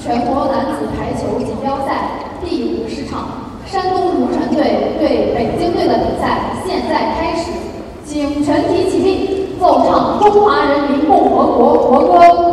全国男子排球锦标赛第50场，山东如城队对北京队的比赛现在开始，请全体起立，奏唱中华人民共和国国歌。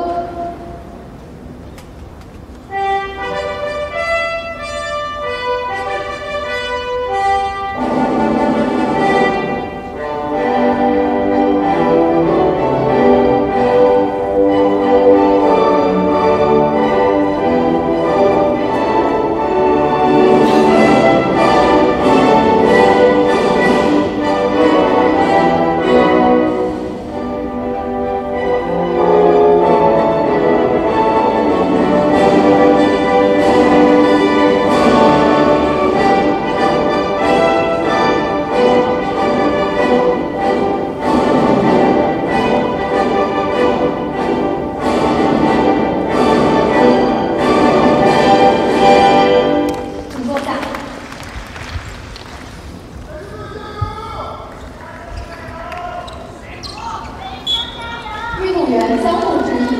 运动员相互致意。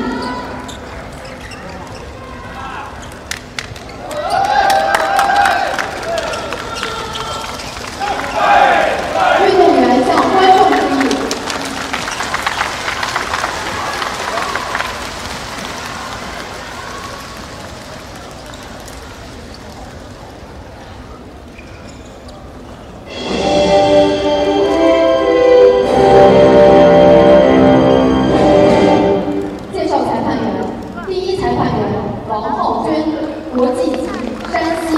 运动员向观众致意。国际级，山西。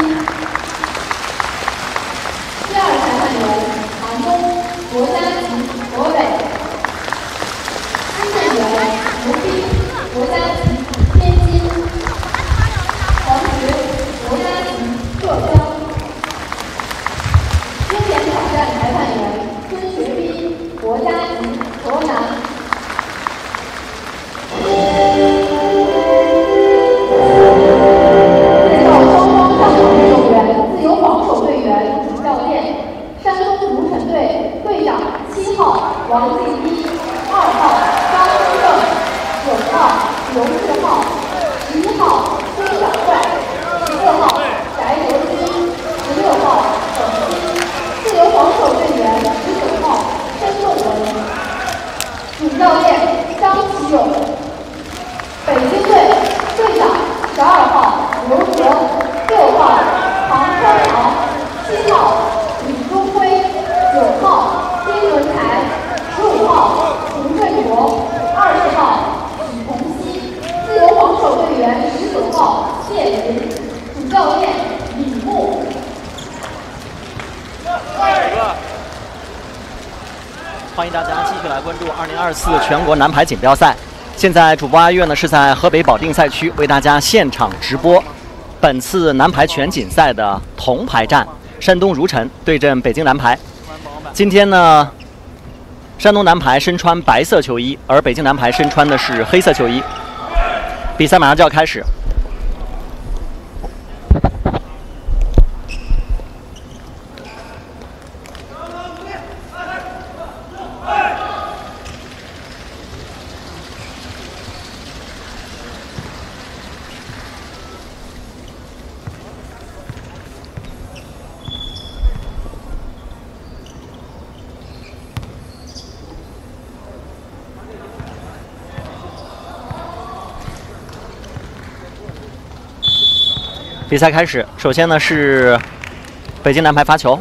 第二裁判员韩东，国家级，河北。支线员刘斌，国家级，天津。黄学，国家级，浙江。经典挑战裁判员孙学斌，国家级，河南。 7号王继一，2号张东正，9号刘志浩，11号孙小帅，14号翟德军，16号耿鑫，自由防守队员19号申仲文，主教练张启勇，北京队队长12号刘泽，6号唐川豪，7号李忠辉，9号。 丁文才，15号胡振国，20号许鹏曦，自由防守队员19号谢林，主教练李牧。 欢迎大家继续来关注2024全国男排锦标赛。现在主播阿月呢是在河北保定赛区为大家现场直播本次男排全锦赛的铜牌战，山东如城对阵北京男排。 今天呢，山东男排身穿白色球衣，而北京男排身穿的是黑色球衣。比赛马上就要开始。比赛开始，首先呢是北京男排发球，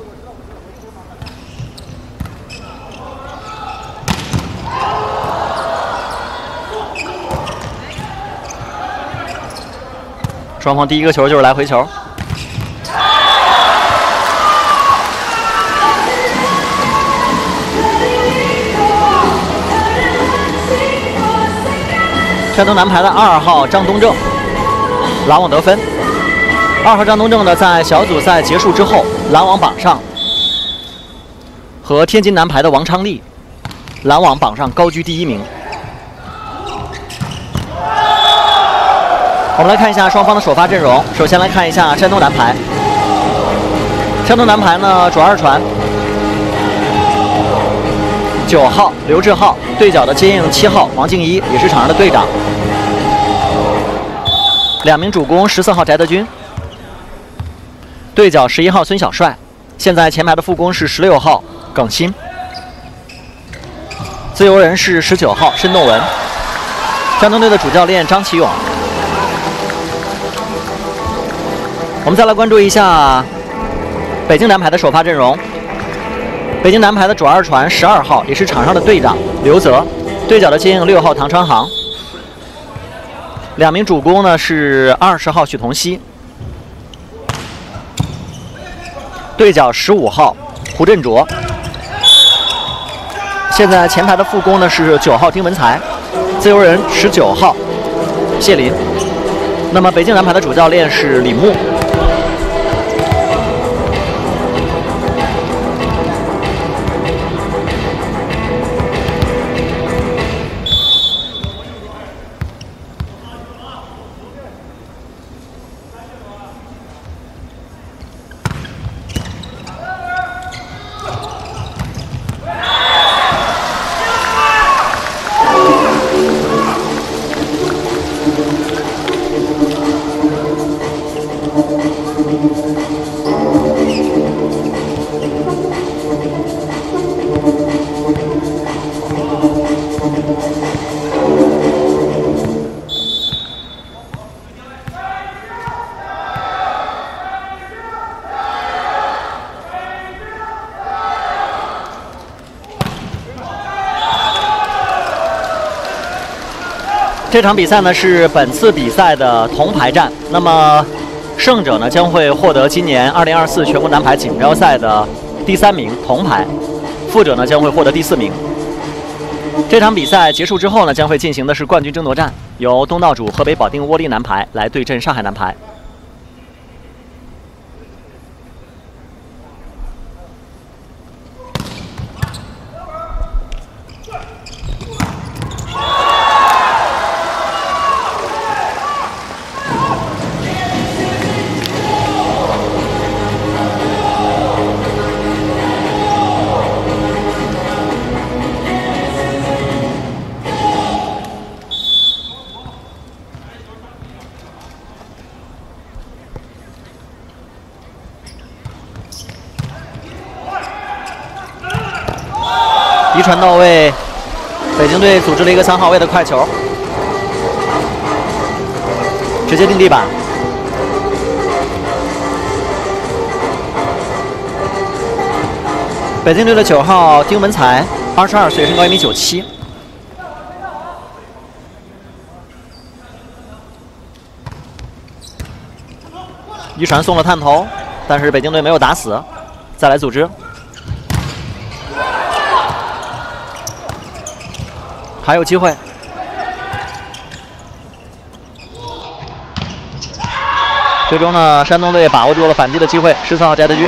双方第一个球就是来回球。山东男排的2号张东正拦网得分。 2号张东正呢，在小组赛结束之后，拦网榜上和天津男排的王昌利拦网榜上高居第1名。我们来看一下双方的首发阵容。首先来看一下山东男排，山东男排呢主二传9号刘志浩，对角的接应7号王静一，也是场上的队长。 2名主攻14号翟德军，对角11号孙小帅。现在前排的副攻是16号耿鑫，自由人是19号申栋文。山东队的主教练张启勇。我们再来关注一下北京男排的首发阵容。北京男排的主二传12号，也是场上的队长刘泽，对角的接应6号唐川航。2名主攻呢是20号许同曦，对角15号胡振卓。现在前排的副攻呢是9号丁文才，自由人19号谢林。那么北京男排的主教练是李牧。这场比赛呢是本次比赛的铜牌战，那么胜者呢将会获得今年2024全国男排锦标赛的第3名铜牌，负者呢将会获得第4名。这场比赛结束之后呢，将会进行的是冠军争夺战，由东道主河北保定窝利男排来对阵上海男排。一传到位，北京队组织了一个3号位的快球，直接定地板。北京队的9号丁文才，22岁，身高1.97米。一传送了探头，但是北京队没有打死，再来组织。还有机会，最终呢，山东队把握住了反击的机会。14号翟德军。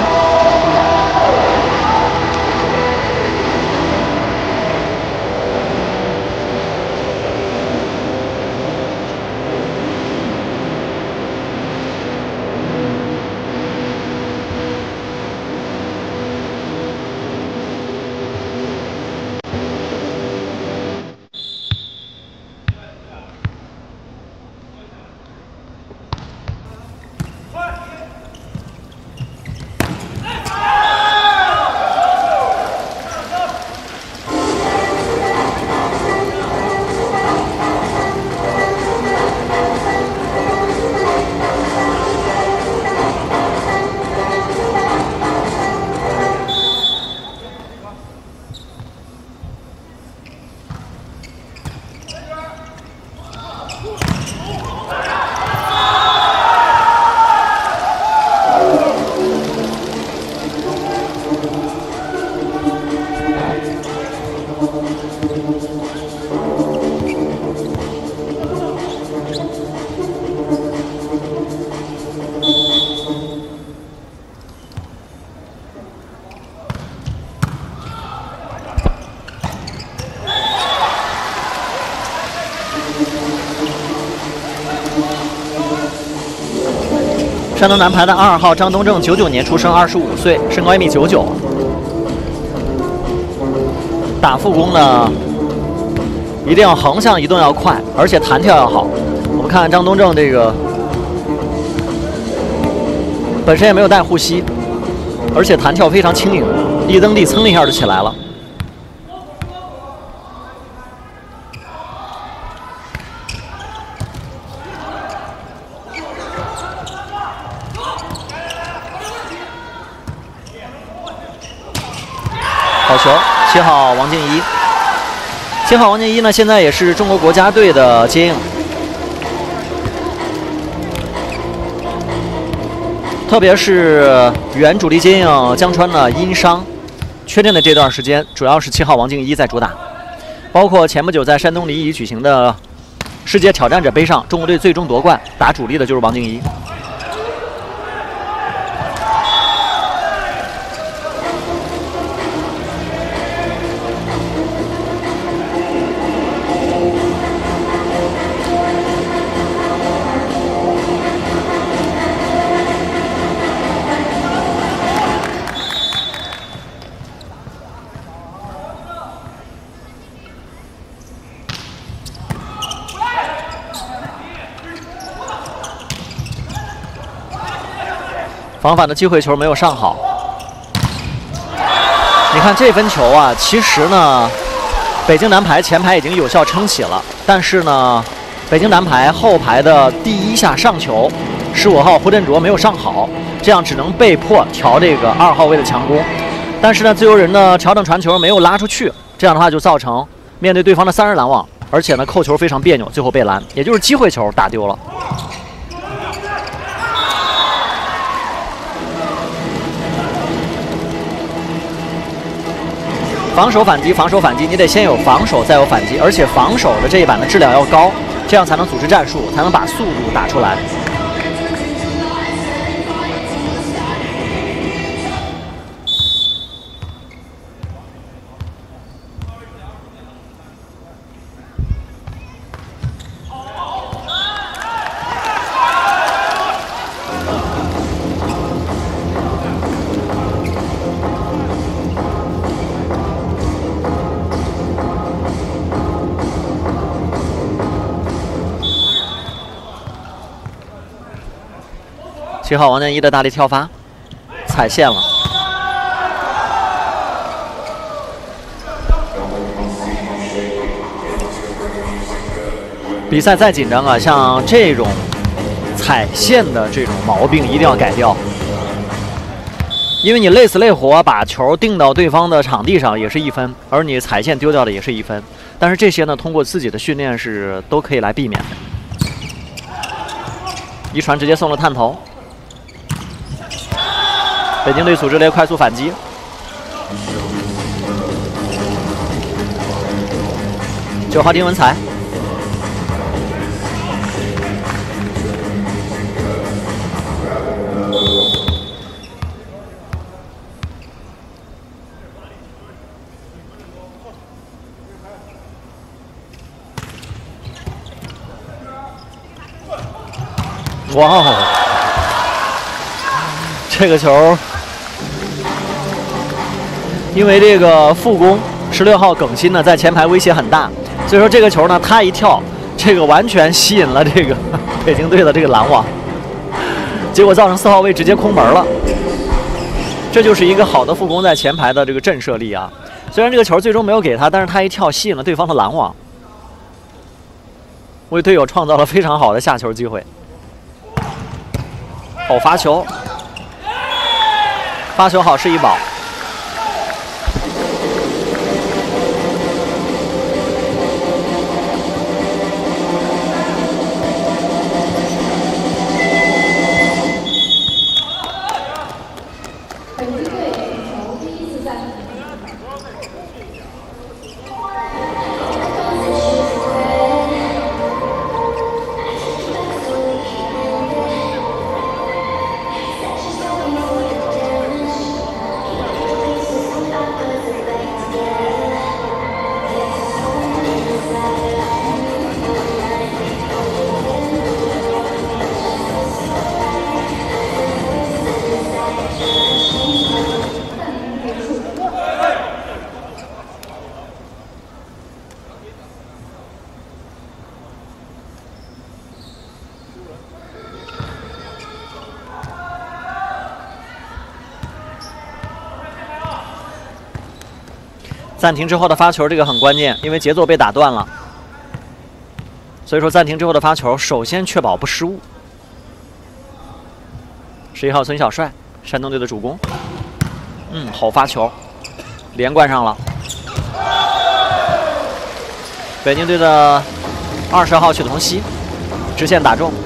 山东男排的2号张东正，99年出生，25岁，身高1.99米。打副攻呢，一定要横向移动要快，而且弹跳要好。我们看张东正这个本身也没有带护膝，而且弹跳非常轻盈，立蹬地蹭一下就起来了。好球，7号王静怡。7号王静怡呢，现在也是中国国家队的接应。特别是原主力接应江川呢因伤缺阵的这段时间，主要是7号王静怡在主打。包括前不久在山东临沂举行的世界挑战者杯上，中国队最终夺冠，打主力的就是王静怡。防反的机会球没有上好，你看这分球啊，其实呢，北京男排前排已经有效撑起了，但是呢，北京男排后排的第一下上球，15号胡振卓没有上好，这样只能被迫调这个2号位的强攻，但是呢，自由人的调整传球没有拉出去，这样的话就造成面对对方的3人拦网，而且呢扣球非常别扭，最后被拦，也就是机会球打丢了。防守反击，防守反击，你得先有防守，再有反击，而且防守的这一板的质量要高，这样才能组织战术，才能把速度打出来。7号王建一的大力跳发，踩线了。比赛再紧张啊，像这种踩线的这种毛病一定要改掉，因为你累死累活把球定到对方的场地上也是1分，而你踩线丢掉的也是1分。但是这些呢，通过自己的训练是都可以来避免的。一传直接送了探头。北京队组织了快速反击，9号丁文才，哇哦，这个球。因为这个副攻16号耿鑫呢在前排威胁很大，所以说这个球呢他一跳，这个完全吸引了这个北京队的这个拦网，结果造成4号位直接空门了。这就是一个好的副攻在前排的这个震慑力啊！虽然这个球最终没有给他，但是他一跳吸引了对方的拦网，为队友创造了非常好的下球机会。好罚球，发球好是一宝。 暂停之后的发球，这个很关键，因为节奏被打断了。所以说暂停之后的发球，首先确保不失误。11号孙小帅，山东队的主攻。好发球，连贯上了。北京队的20号曲彤熙，直线打中。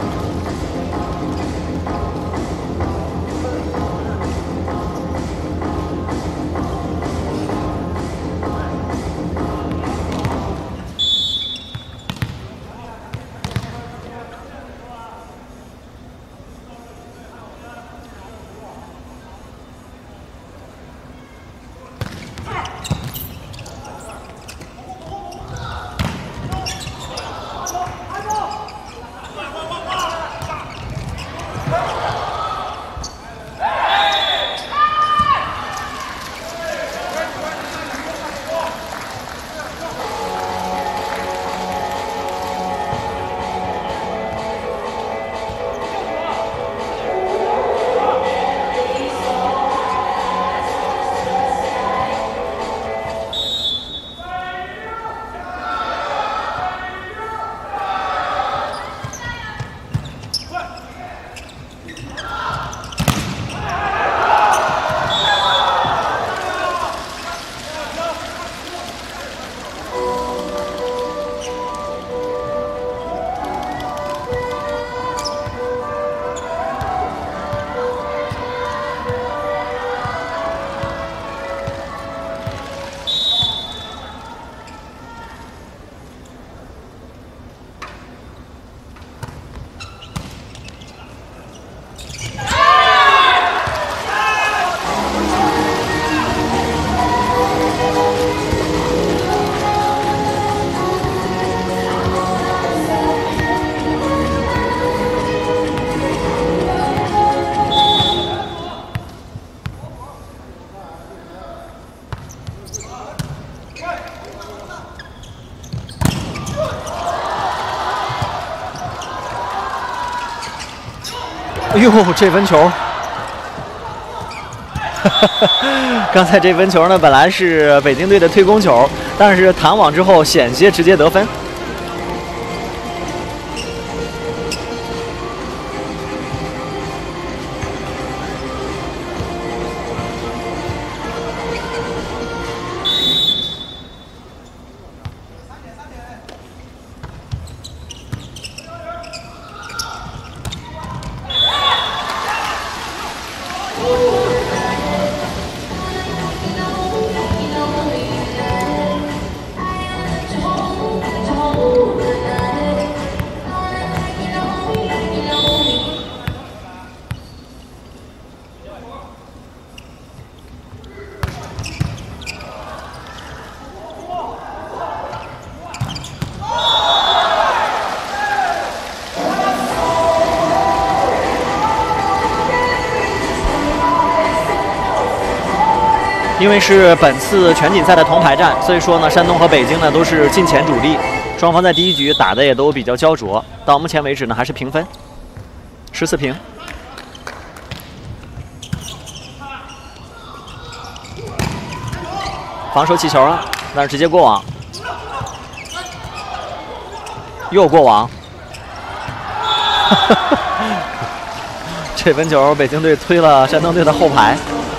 哎呦，这分球！刚才这分球呢，本来是北京队的推攻球，但是弹网之后险些直接得分。因为是本次全锦赛的铜牌战，所以说呢，山东和北京呢都是近前主力，双方在第一局打的也都比较焦灼。到目前为止呢，还是平分，14平。防守起球了，但是直接过网，又过网。这分球，北京队推了山东队的后排。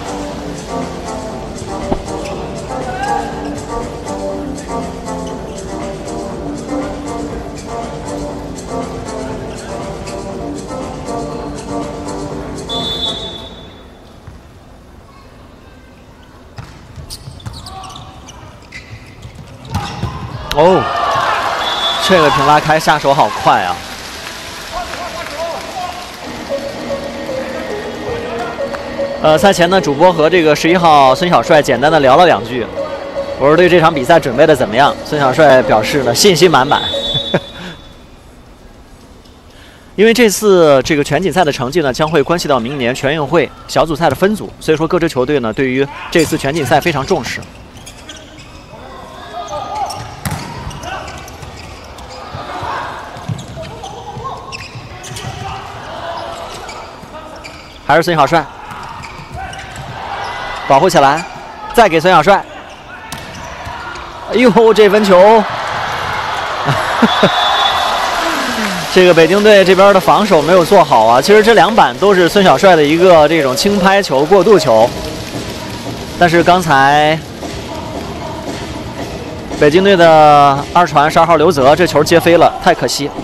哦，这个平拉开下手好快啊！赛前呢，主播和这个11号孙小帅简单的聊了2句，我说对这场比赛准备的怎么样？孙小帅表示呢信心满满。因为这次这个全锦赛的成绩呢，将会关系到明年全运会小组赛的分组，所以说各支球队呢对于这次全锦赛非常重视。还是孙小帅保护起来，再给孙小帅， 哎呦，这分球，这个北京队这边的防守没有做好啊。其实这2板都是孙小帅的一个这种轻拍球、过渡球，但是刚才北京队的2传12号刘泽这球接飞了，太可惜。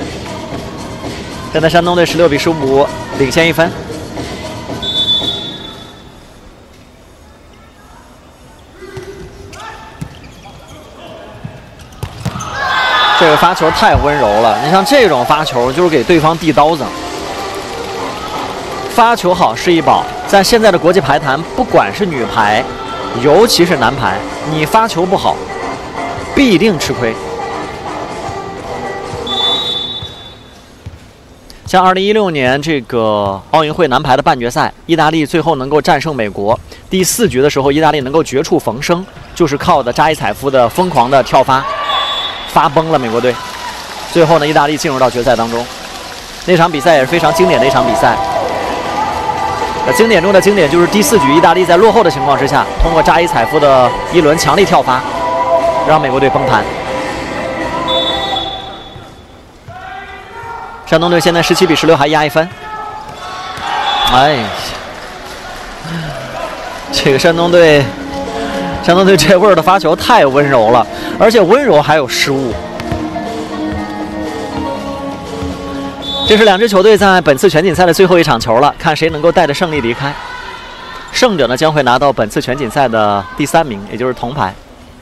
现在山东队16比15领先1分。这个发球太温柔了，你像这种发球就是给对方递刀子。发球好是一宝，在现在的国际排坛，不管是女排，尤其是男排，你发球不好，必定吃亏。像2016年这个奥运会男排的半决赛，意大利最后能够战胜美国，第4局的时候，意大利能够绝处逢生，就是靠的扎伊采夫的疯狂的跳发。发崩了美国队，最后呢，意大利进入到决赛当中。那场比赛也是非常经典的一场比赛。经典中的经典就是第4局，意大利在落后的情况之下，通过扎伊采夫的一轮强力跳发，让美国队崩盘。山东队现在17比16，还压1分。哎呀，这个山东队这味儿的发球太温柔了，而且温柔还有失误。这是2支球队在本次全锦赛的最后一场球了，看谁能够带着胜利离开。胜者呢将会拿到本次全锦赛的第3名，也就是铜牌。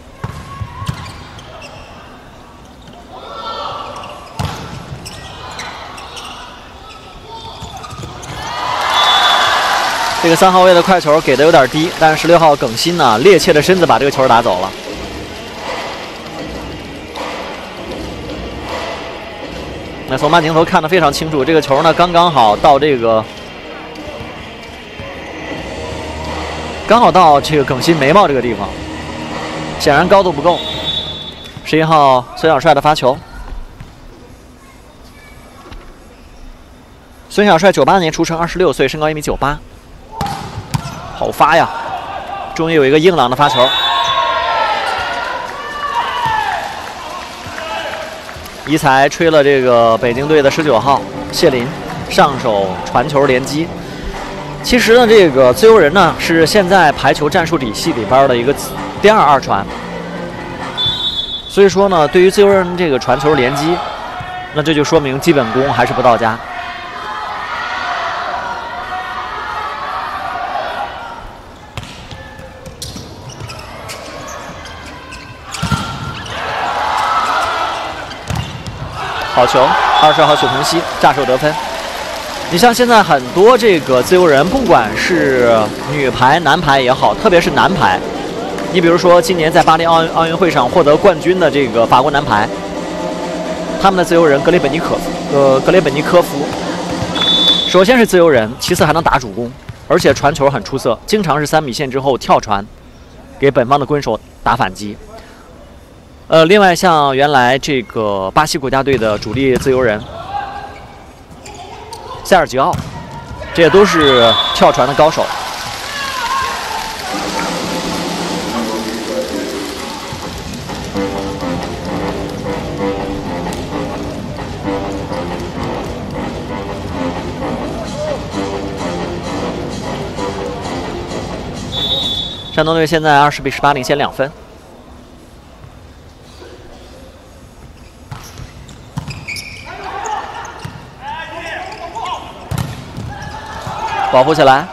这个3号位的快球给的有点低，但是16号耿鑫呢趔趄的身子把这个球打走了。那从慢镜头看得非常清楚，这个球呢刚刚好到这个耿鑫眉毛这个地方，显然高度不够。11号孙小帅的发球，孙小帅98年出生，26岁，身高1米98。好发呀！终于有一个硬朗的发球。一才吹了这个北京队的19号谢林上手传球连击。其实呢，这个自由人呢是现在排球战术体系里边的一个第2传。所以说呢，对于自由人这个传球连击，那这就说明基本功还是不到家。好球，20号许鹏曦炸手得分。你像现在很多这个自由人，不管是女排、男排也好，特别是男排，你比如说今年在巴黎奥运会上获得冠军的这个法国男排，他们的自由人格雷本尼科夫，首先是自由人，其次还能打主攻，而且传球很出色，经常是3米线之后跳传，给本方的攻手打反击。另外像原来这个巴西国家队的主力自由人塞尔吉奥，这也都是跳传的高手。山东队现在20比18领先2分。保护起来，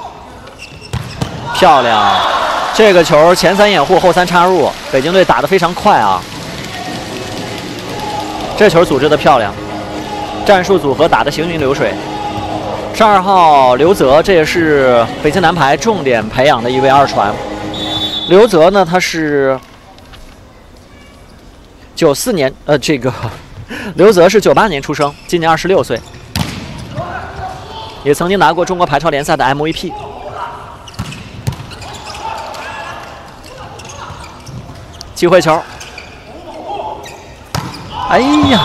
漂亮！这个球前3掩护，后3插入，北京队打得非常快啊！这球组织的漂亮，战术组合打得行云流水。12号刘泽，这也是北京男排重点培养的一位2传。刘泽呢，他是94年，刘泽是98年出生，今年26岁。也曾经拿过中国排超联赛的 MVP。机会球，哎呀，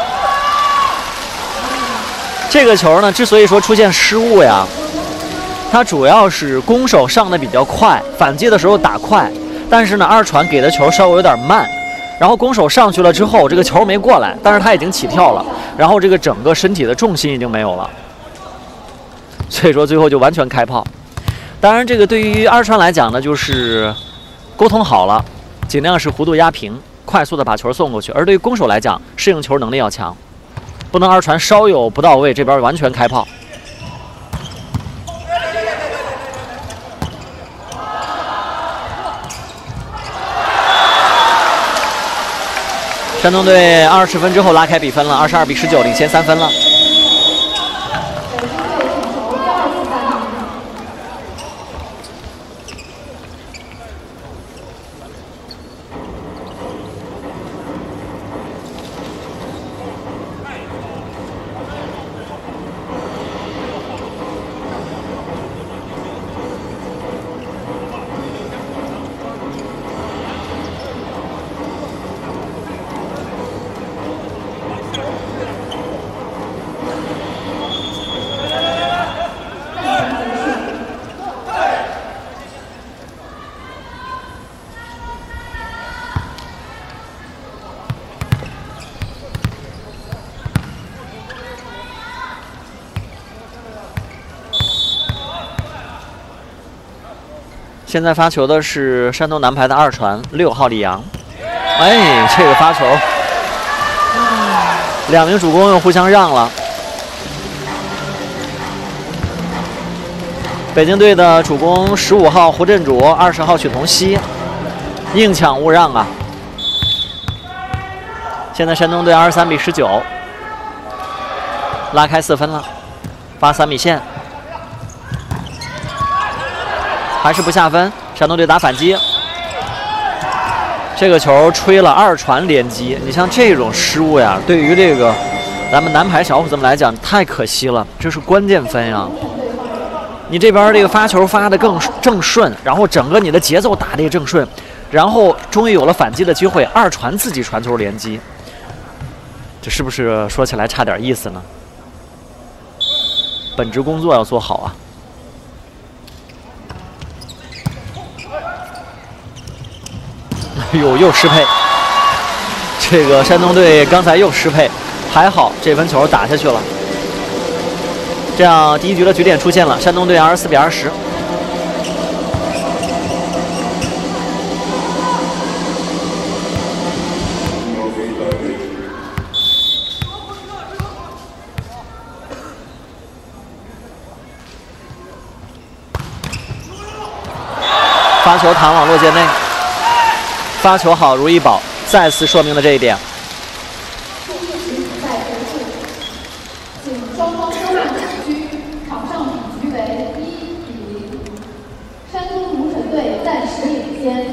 这个球呢，之所以说出现失误呀，它主要是攻手上的比较快，反击的时候打快， 但是呢，二传给的球稍微有点慢，然后攻手上去了之后，这个球没过来，但是他已经起跳了，然后这个整个身体的重心已经没有了，所以说最后就完全开炮。当然，这个对于二传来讲呢，就是沟通好了，尽量是弧度压平，快速的把球送过去；而对于攻手来讲，适应球能力要强，不能二传稍有不到位，这边完全开炮。山东队20分之后拉开比分了，22比19，领先3分了。现在发球的是山东男排的二传6号李阳，哎，这个发球，两名主攻又互相让了。北京队的主攻15号胡振主，20号许彤熙，硬抢勿让啊！现在山东队23比19，拉开4分了，发3米线。还是不下分，山东队打反击，这个球吹了二传连击。你像这种失误呀，对于这个咱们男排小伙子们来讲太可惜了，这是关键分呀。你这边这个发球发的更正顺，然后整个你的节奏打得也正顺，然后终于有了反击的机会，二传自己传球连击，这是不是说起来差点意思呢？本职工作要做好啊。又失配，这个山东队刚才又失配，还好这分球打下去了。这样第一局的局点出现了，山东队24比20。发球弹网络界内。发球好如意宝，再次说明了这一点。 请双方休战区，场上比局为1比0，山东鲁沈队暂时领先。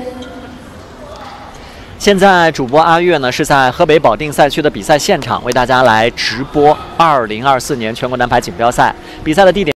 现在主播阿月呢是在河北保定赛区的比赛现场为大家来直播2024年全国男排锦标赛比赛的地点。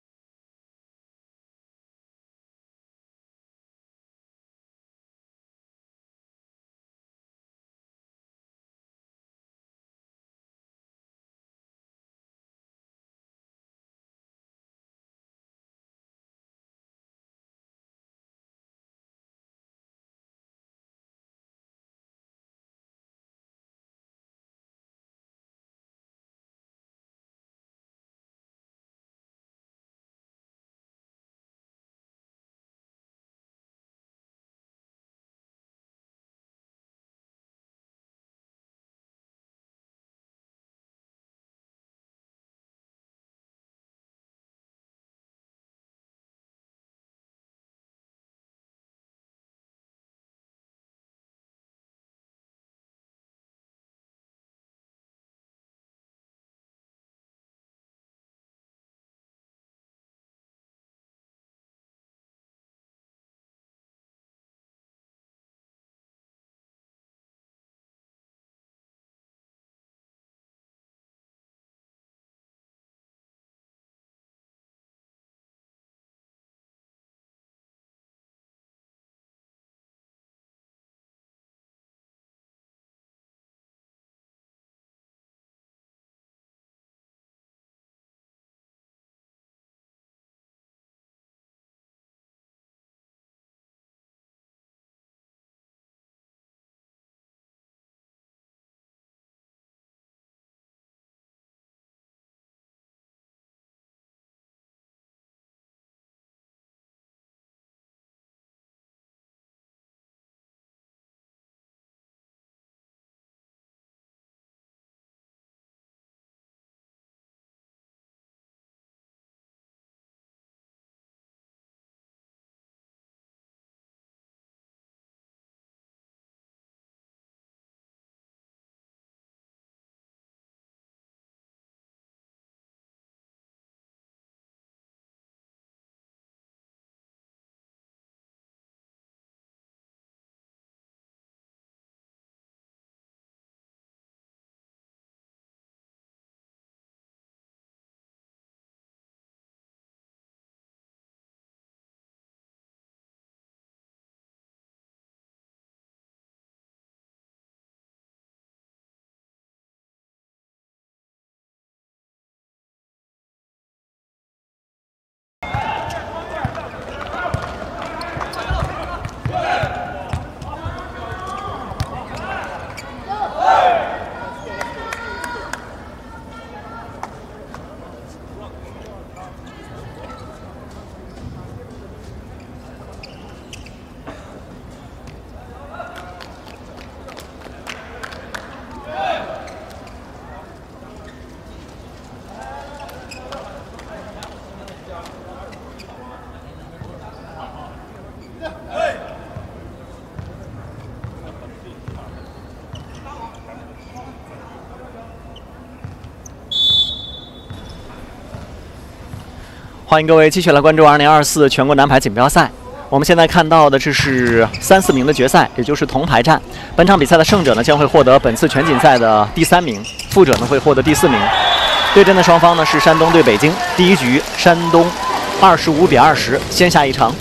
欢迎各位继续来关注2024全国男排锦标赛。我们现在看到的这是3、4名的决赛，也就是铜牌战。本场比赛的胜者呢将会获得本次全锦赛的第3名，负者呢会获得第4名。对阵的双方呢是山东对北京。第一局，山东25比20先下一城。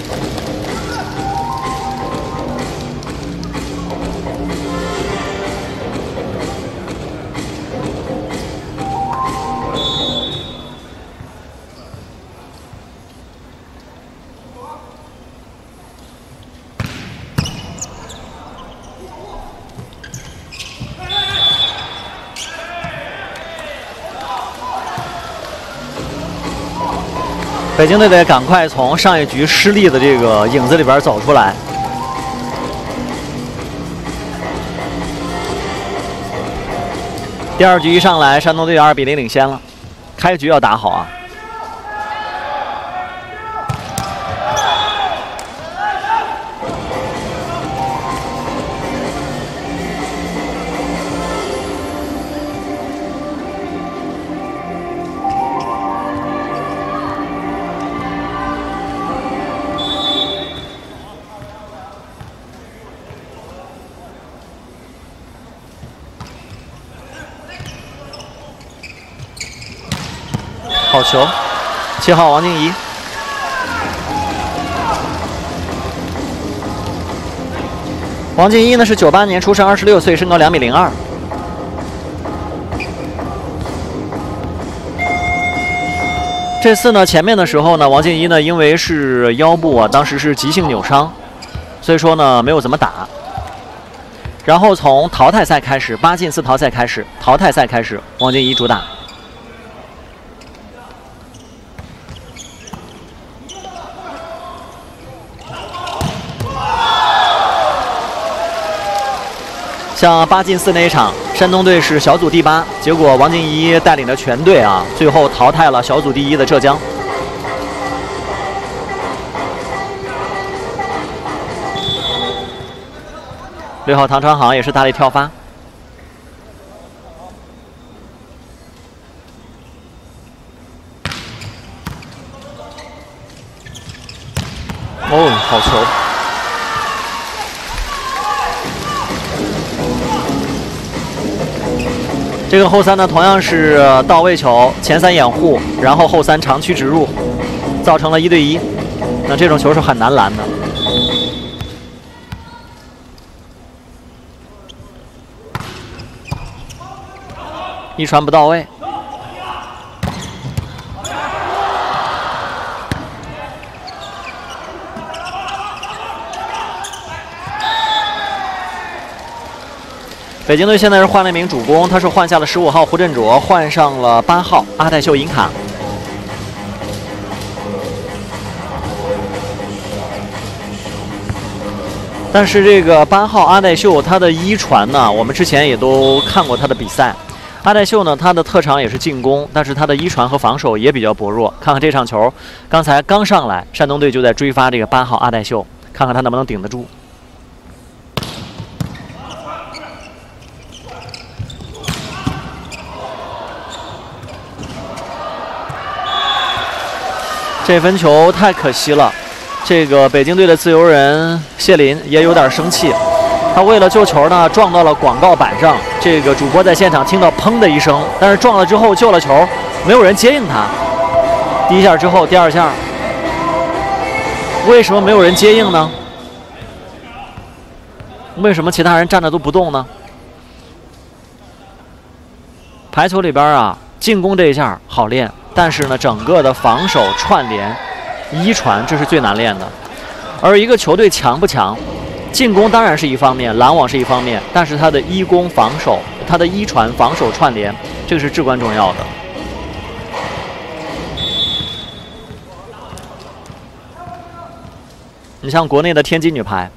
北京队得赶快从上一局失利的这个影子里边走出来。第2局一上来，山东队2比0领先了，开局要打好啊！好球，7号王静怡。王静怡呢是98年出生，26岁，身高2米02。这次呢，前面的时候呢，王静怡呢因为是腰部啊，当时是急性扭伤，所以说呢没有怎么打。然后从淘汰赛开始，8进4淘汰赛开始，王静怡主打。 像8进4那一场，山东队是小组第8，结果王静怡带领着全队啊，最后淘汰了小组第1的浙江。6号唐传航也是大力跳发。哦，好球！ 这个后3呢，同样是到位球，前3掩护，然后后3长驱直入，造成了1对1。那这种球是很难拦的。一传不到位。北京队现在是换了一名主攻，他是换下了15号胡振卓，换上了8号阿代秀尹卡。但是这个8号阿代秀他的一传呢，我们之前也都看过他的比赛。阿代秀呢，他的特长也是进攻，但是他的一传和防守也比较薄弱。看看这场球，刚才刚上来，山东队就在追发这个8号阿代秀，看看他能不能顶得住。 这分球太可惜了，这个北京队的自由人谢林也有点生气，他为了救球呢，撞到了广告板上。这个主播在现场听到砰的一声，但是撞了之后救了球，没有人接应他。第1下之后，第2下，为什么没有人接应呢？为什么其他人站着都不动呢？排球里边啊，进攻这一下好练。 但是呢，整个的防守串联、一传，这是最难练的。而一个球队强不强，进攻当然是一方面，拦网是一方面，但是他的一攻防守、他的一传防守串联，这个是至关重要的。你像国内的天津女排。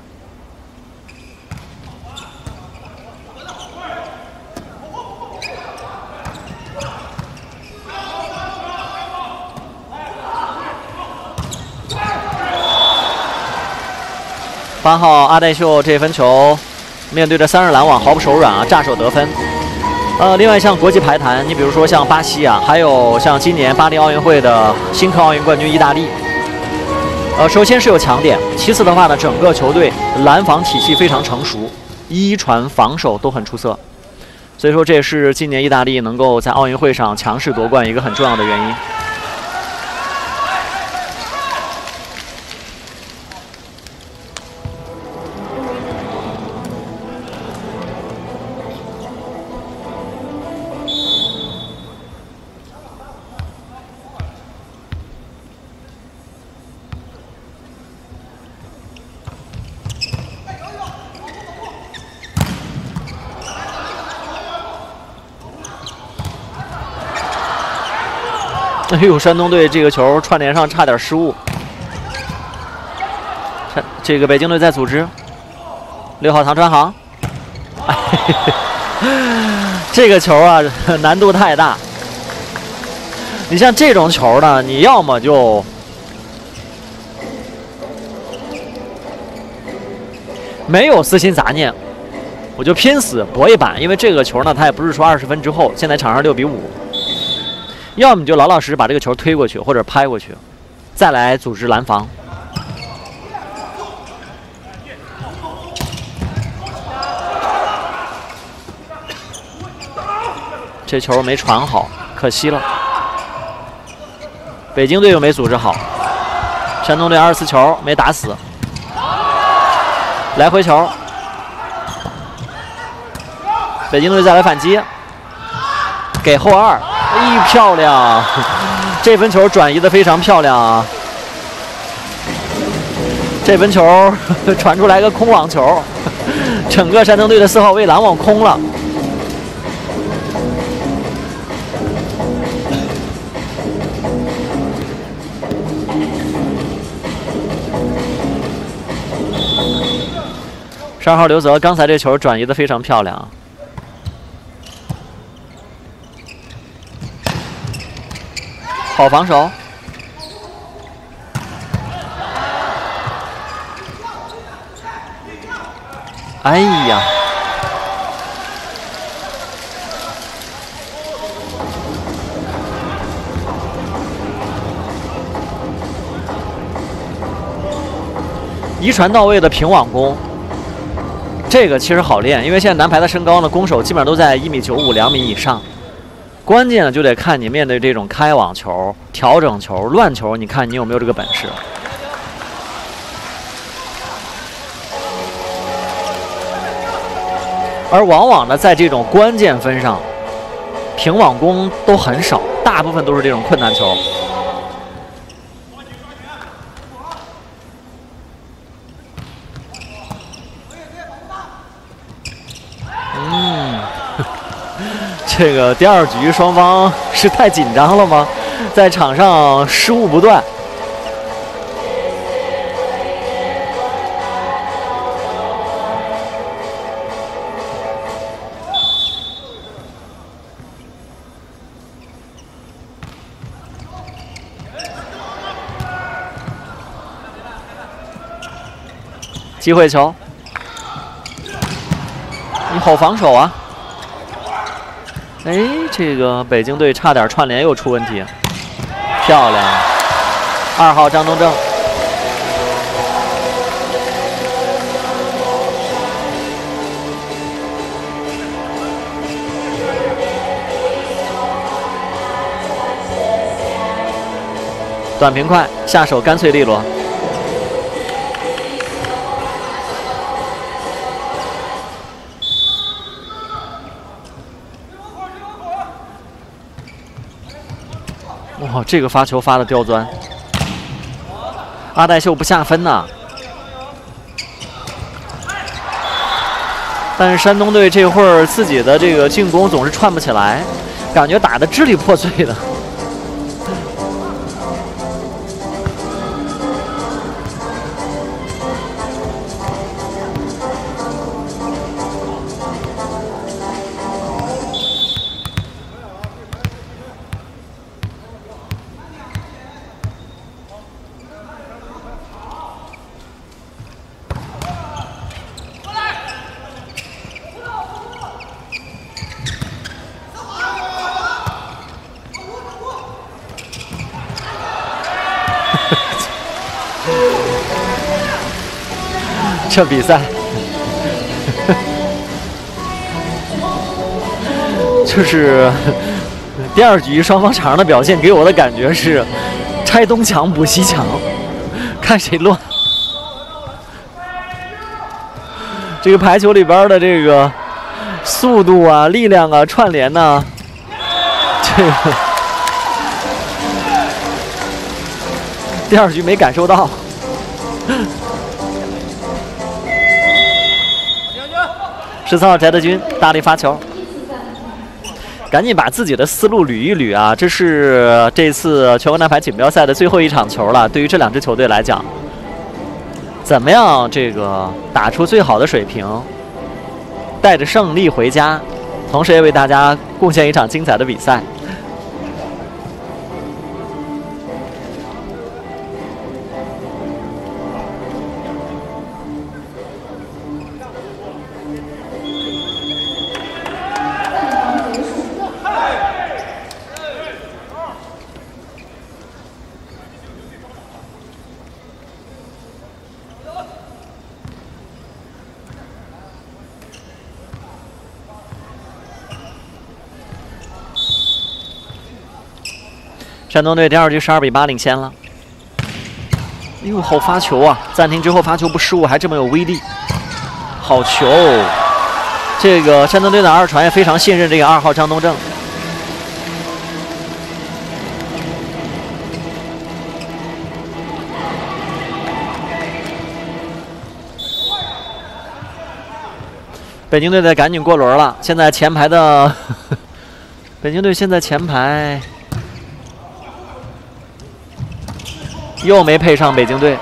8号阿代秀这分球，面对着3人拦网毫不手软啊，炸手得分。 另外像国际排坛，你比如说像巴西啊，还有像今年巴黎奥运会的新科奥运冠军意大利。首先是有强点，其次的话呢，整个球队拦防体系非常成熟，一传防守都很出色，所以说这也是今年意大利能够在奥运会上强势夺冠一个很重要的原因。哎呦，山东队这个球串联上差点失误。这个北京队在组织，6号唐传航。这个球啊，难度太大。你像这种球呢，你要么就没有私心杂念，我就拼死搏一把，因为这个球呢，它也不是说20分之后，现在场上6比5。要么你就老老实实把这个球推过去或者拍过去，再来组织拦防。这球没传好，可惜了。北京队又没组织好，山东队24球没打死，来回球，北京队再来反击，给后二。漂亮！这分球转移的非常漂亮啊！这分球传出来个空网球，整个山东队的4号位拦网空了。12号刘泽刚才这球转移的非常漂亮。好防守，哎呀！一传到位的平网攻，这个其实好练，因为现在男排的身高呢，攻守基本上都在1.95米、2米以上。关键呢，就得看你面对这种开网球、调整球、乱球，你看你有没有这个本事。而往往呢，在这种关键分上，平网攻都很少，大部分都是这种困难球。这个第2局双方是太紧张了吗？在场上失误不断。机会球，你好防守啊！哎，这个北京队差点串联又出问题，漂亮！2号张东正，短平快，下手干脆利落。哇，这个发球发的刁钻，阿代秀不下分呐。但是山东队这会儿自己的这个进攻总是串不起来，感觉打得支离破碎的。 这比赛就是第二局双方场上的表现给我的感觉是拆东墙补西墙，看谁乱。这个排球里边的这个速度啊、力量啊、串联呐、这个第二局没感受到。14号翟德军大力发球，赶紧把自己的思路捋一捋啊！这是这次全国男排锦标赛的最后一场球了。对于这两支球队来讲，怎么样这个打出最好的水平，带着胜利回家，同时也为大家贡献一场精彩的比赛。山东队第二局12比8领先了。哎呦，好发球啊！暂停之后发球不失误，还这么有威力，好球！这个山东队的二传也非常信任这个2号张东正。北京队得赶紧过轮了，现在前排的北京队现在前排。又没配上北京队，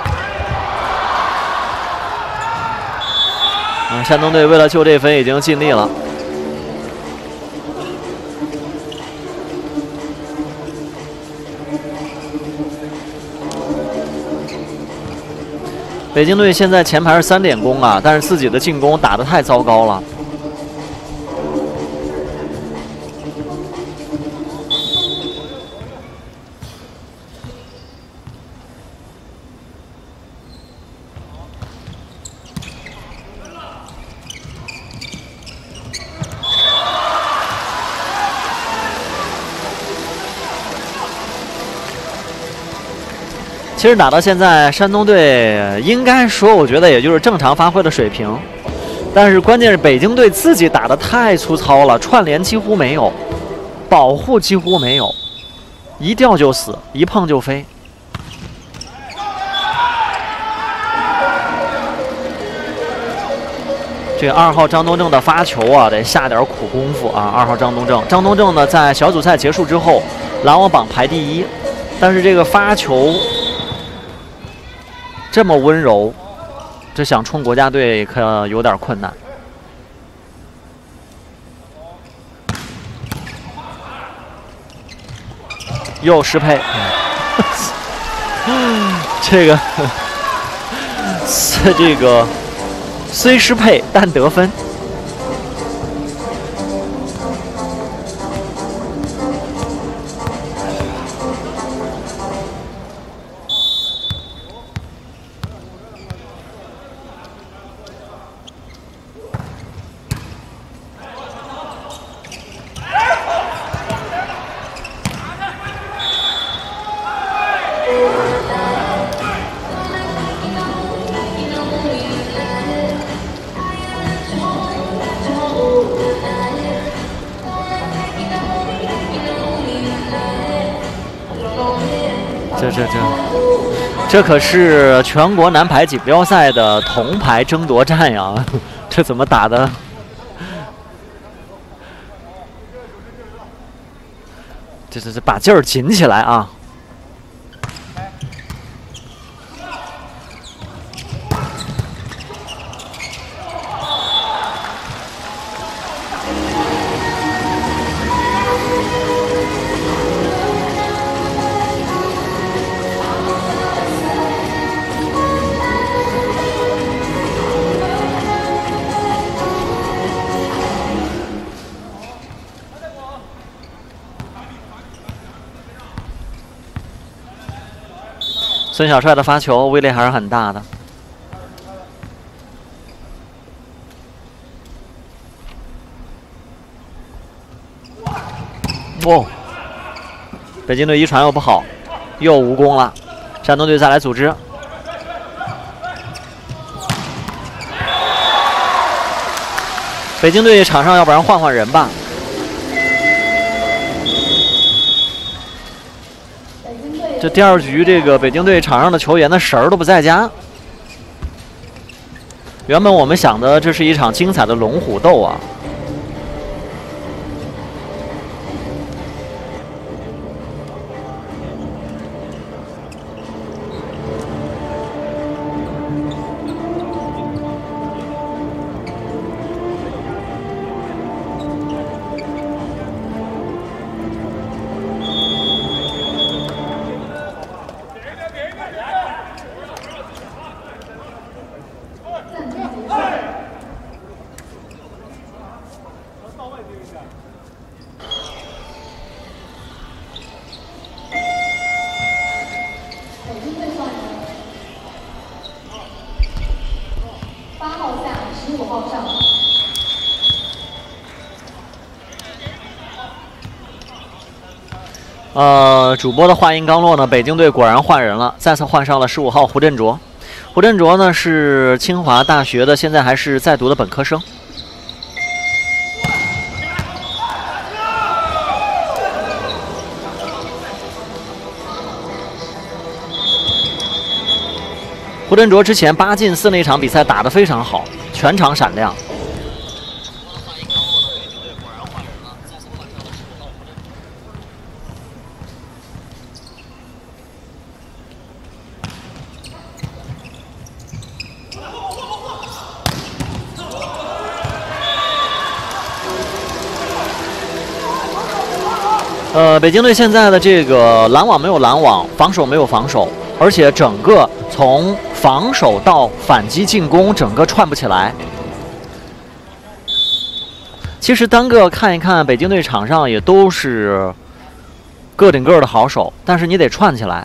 山东队为了救这分已经尽力了。北京队现在前排是3点攻啊，但是自己的进攻打得太糟糕了。其实打到现在，山东队应该说，我觉得也就是正常发挥的水平。但是关键是北京队自己打得太粗糙了，串联几乎没有，保护几乎没有，一掉就死，一碰就飞。这个2号张东正的发球啊，得下点苦功夫啊。2号张东正，张东正呢，在小组赛结束之后，篮网榜排第1，但是这个发球这么温柔，这想冲国家队可有点困难。又失配，这个虽失配但得分。这可是全国男排锦标赛的铜牌争夺战呀！这怎么打的？这把劲儿紧起来啊！ 孙小帅的发球威力还是很大的。哦，北京队一传又不好，又无功了。山东队再来组织。北京队场上要不然换换人吧。这第二局，这个北京队场上的球员的神儿都不在家。原本我们想的这是一场精彩的龙虎斗啊。主播的话音刚落呢，北京队果然换人了，再次换上了15号胡振卓。胡振卓呢是清华大学的，现在还是在读的本科生。胡振卓之前8进4那场比赛打得非常好，全场闪亮。北京队现在的这个拦网没有拦网，防守没有防守，而且整个从防守到反击进攻，整个串不起来。其实单个看一看，北京队场上也都是个顶个的好手，但是你得串起来。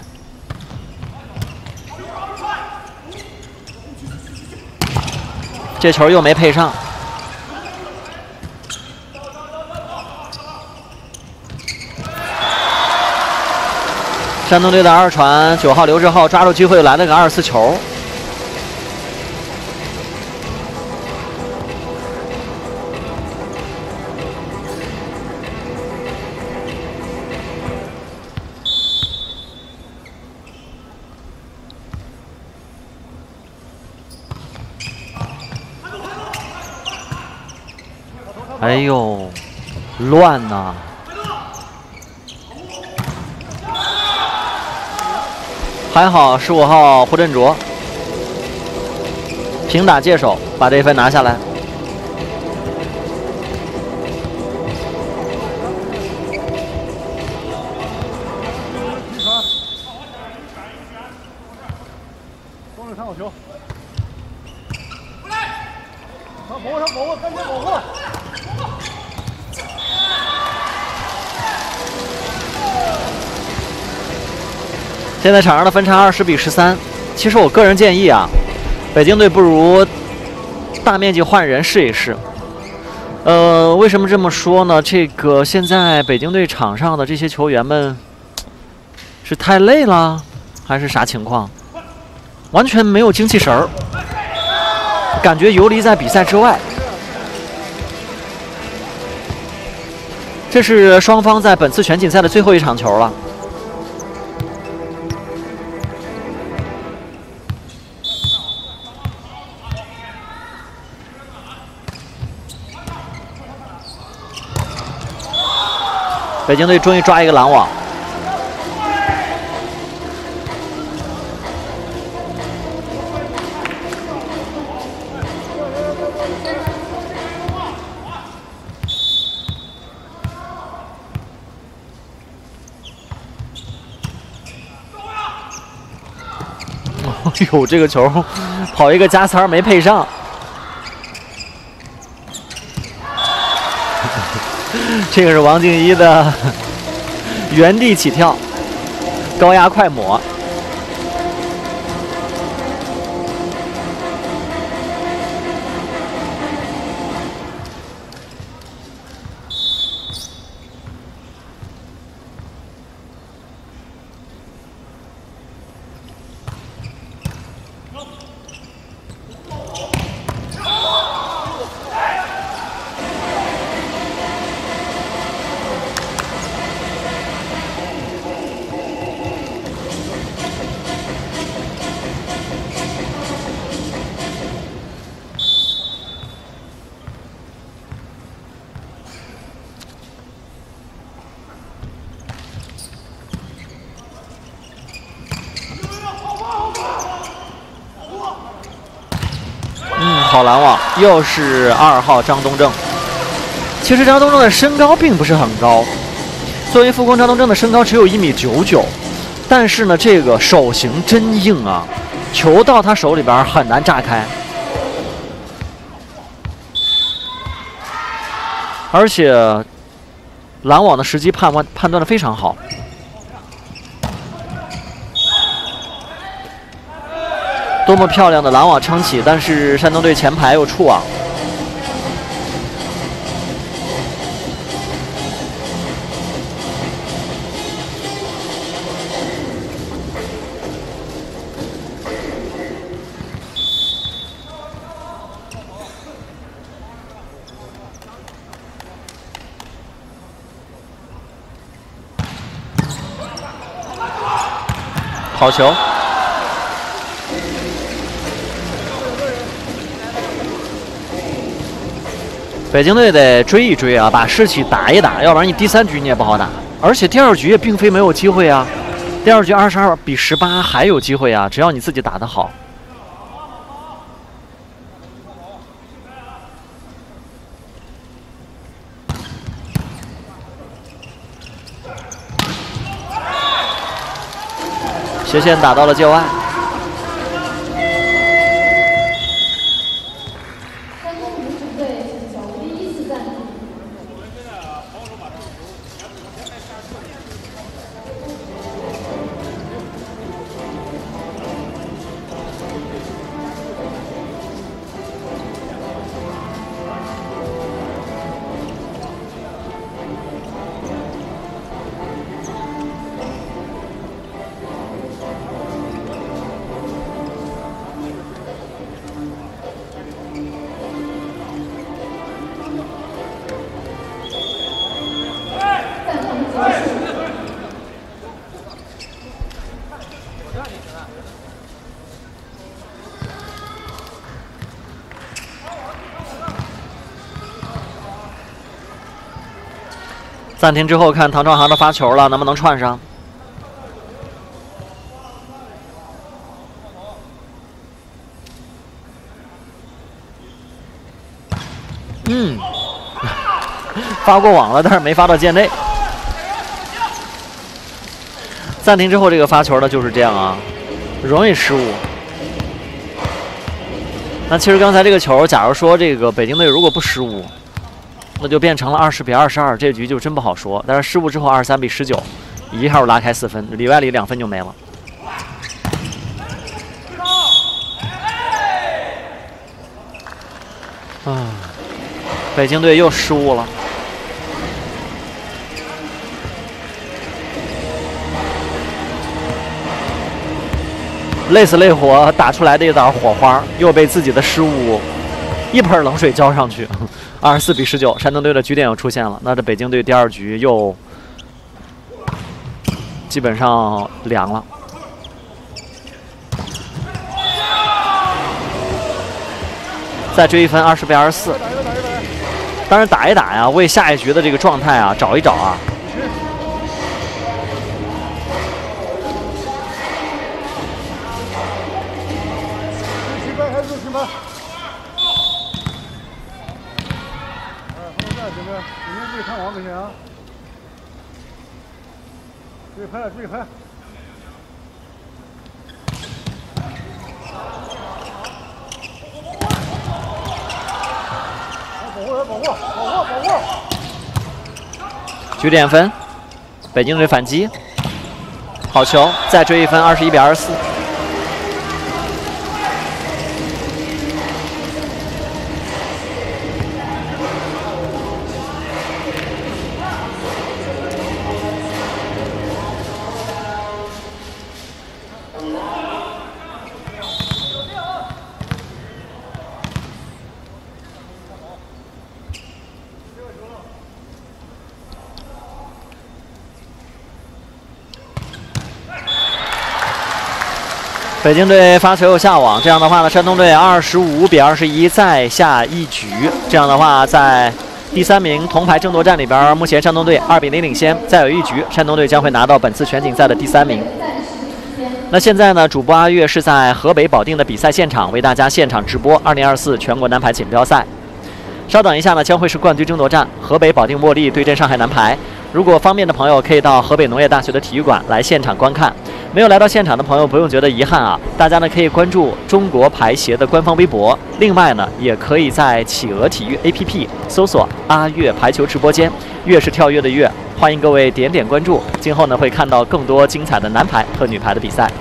这球又没配上。山东队的二传，9号刘志浩抓住机会来了个2-4球。哎呦，乱呐！还好15号胡振卓平打借手，把这一分拿下来。 双手看好球，上跑上跑，赶紧保护。 现在场上的分差20比13。其实我个人建议啊，北京队不如大面积换人试一试。为什么这么说呢？这个现在北京队场上的这些球员们是太累了，还是啥情况？完全没有精气神儿，感觉游离在比赛之外。这是双方在本次全锦赛的最后一场球了。北京队终于抓一个拦网。哎呦，这个球跑一个加塞儿没配上。这个是王静一的原地起跳，高压快抹。 好拦网，又是2号张东正。其实张东正的身高并不是很高，作为副攻，张东正的身高只有1.99米，但是呢，这个手型真硬啊，球到他手里边很难炸开，而且拦网的时机判断的非常好。多么漂亮的拦网撑起，但是山东队前排又触网。好球！北京队得追一追啊，把士气打一打，要不然你第3局你也不好打。而且第2局也并非没有机会啊，第2局22-18还有机会啊，只要你自己打得好。斜线打到了界外。暂停之后，看唐创航的发球了，能不能串上？发过网了，但是没发到界内。暂停之后，这个发球呢就是这样啊，容易失误。那其实刚才这个球，假如说这个北京队如果不失误，那就变成了20-22，这局就真不好说。但是失误之后23-19，一下拉开4分，里外里2分就没了。北京队又失误了。累死累活打出来的一点火花，又被自己的失误一盆冷水浇上去。24-19，山东队的局点又出现了。那这北京队第2局又基本上凉了。再追1分，20-24。当然打一打呀，为下一局的这个状态啊找一找啊。 看网不行啊！注意拍，注意拍！保护！ 局点分，北京队反击，好球！再追1分，21-24。北京队发球又下网，这样的话呢，山东队25-21再下一局。这样的话，在第3名铜牌争夺战里边，目前山东队2-0领先。再有一局，山东队将会拿到本次全锦赛的第3名。 那现在呢，主播阿月是在河北保定的比赛现场为大家现场直播2024全国男排锦标赛。稍等一下呢，将会是冠军争夺战，河北保定茉莉对阵上海男排。如果方便的朋友可以到河北农业大学的体育馆来现场观看。没有来到现场的朋友不用觉得遗憾啊，大家呢可以关注中国排协的官方微博，另外呢也可以在企鹅体育 APP 搜索阿月排球直播间，月是跳跃的月，欢迎各位点点关注，今后呢会看到更多精彩的男排和女排的比赛。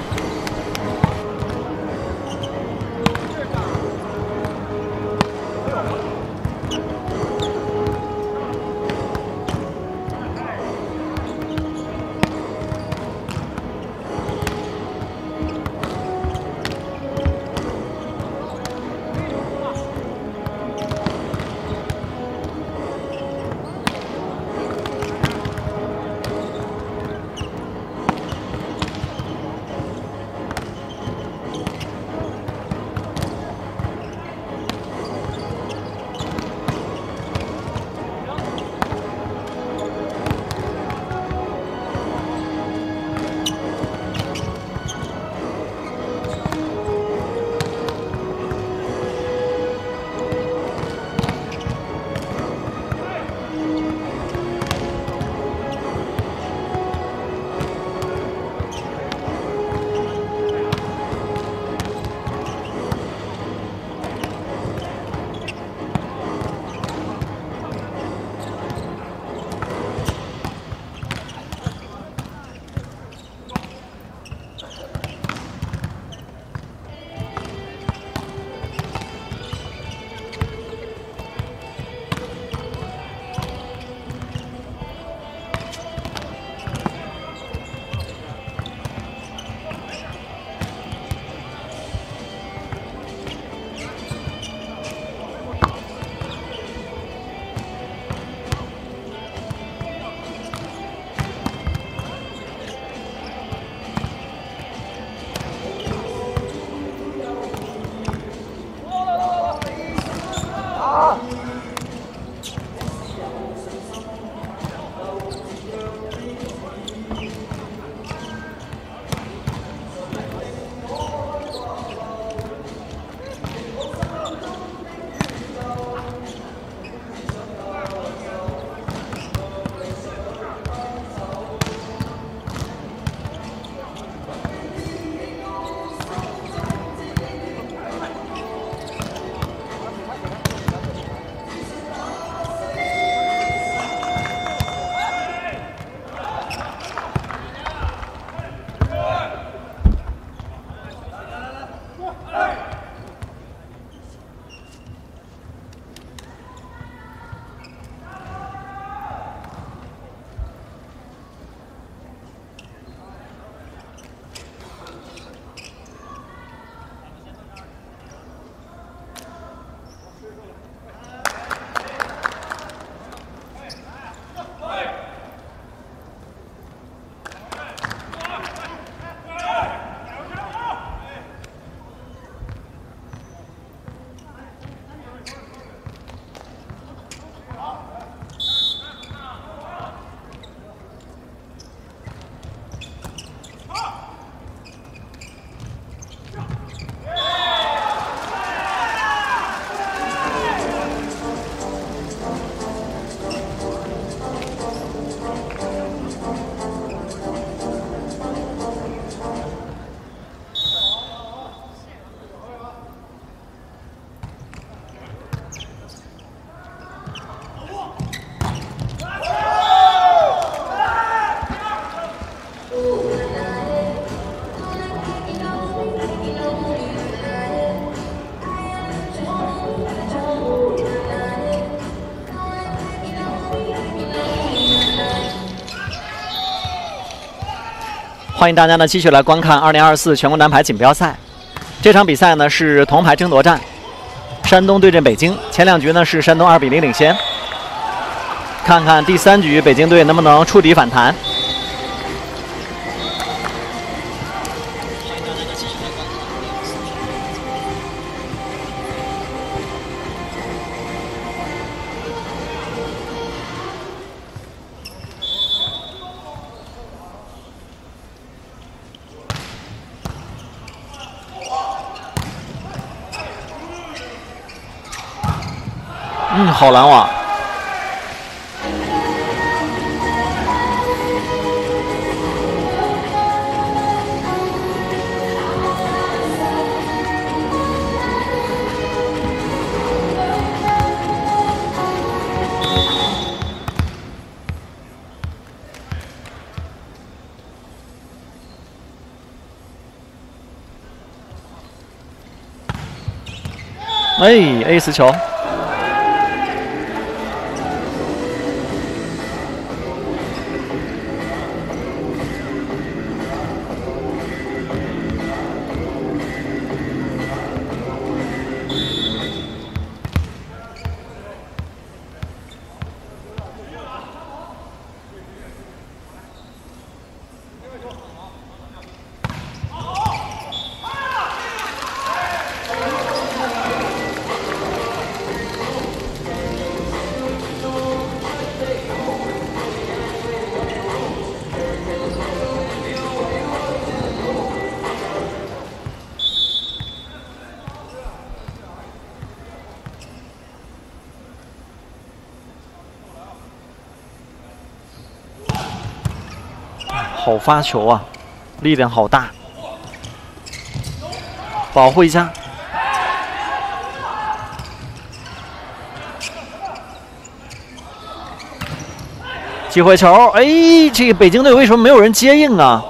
欢迎大家呢继续来观看2024全国男排锦标赛。这场比赛呢是铜牌争夺战，山东对阵北京。前两局呢是山东2比0领先，看看第3局北京队能不能触底反弹。 好拦网。哎 ，ace 球。好发球啊，力量好大，保护一下。机会球，哎，这个北京队为什么没有人接应啊？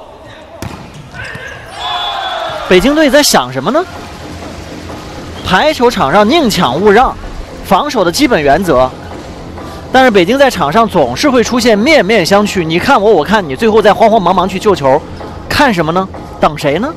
北京队在想什么呢？排球场上宁抢勿让，防守的基本原则。但是北京在场上总是会出现面面相觑，你看我，我看你，最后再慌慌忙忙去救球，看什么呢？等谁呢？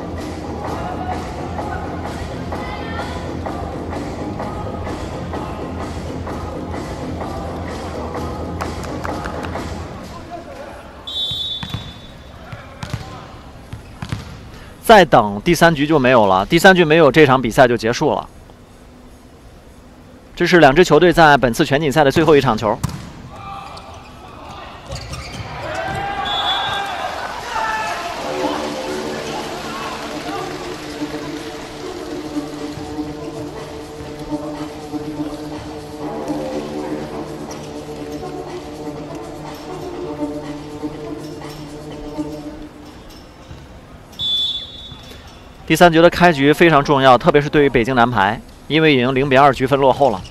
再等第3局就没有了，第3局没有，这场比赛就结束了。这是两支球队在本次全锦赛的最后一场球。第3局的开局非常重要，特别是对于北京男排，因为已经0-2局分落后了。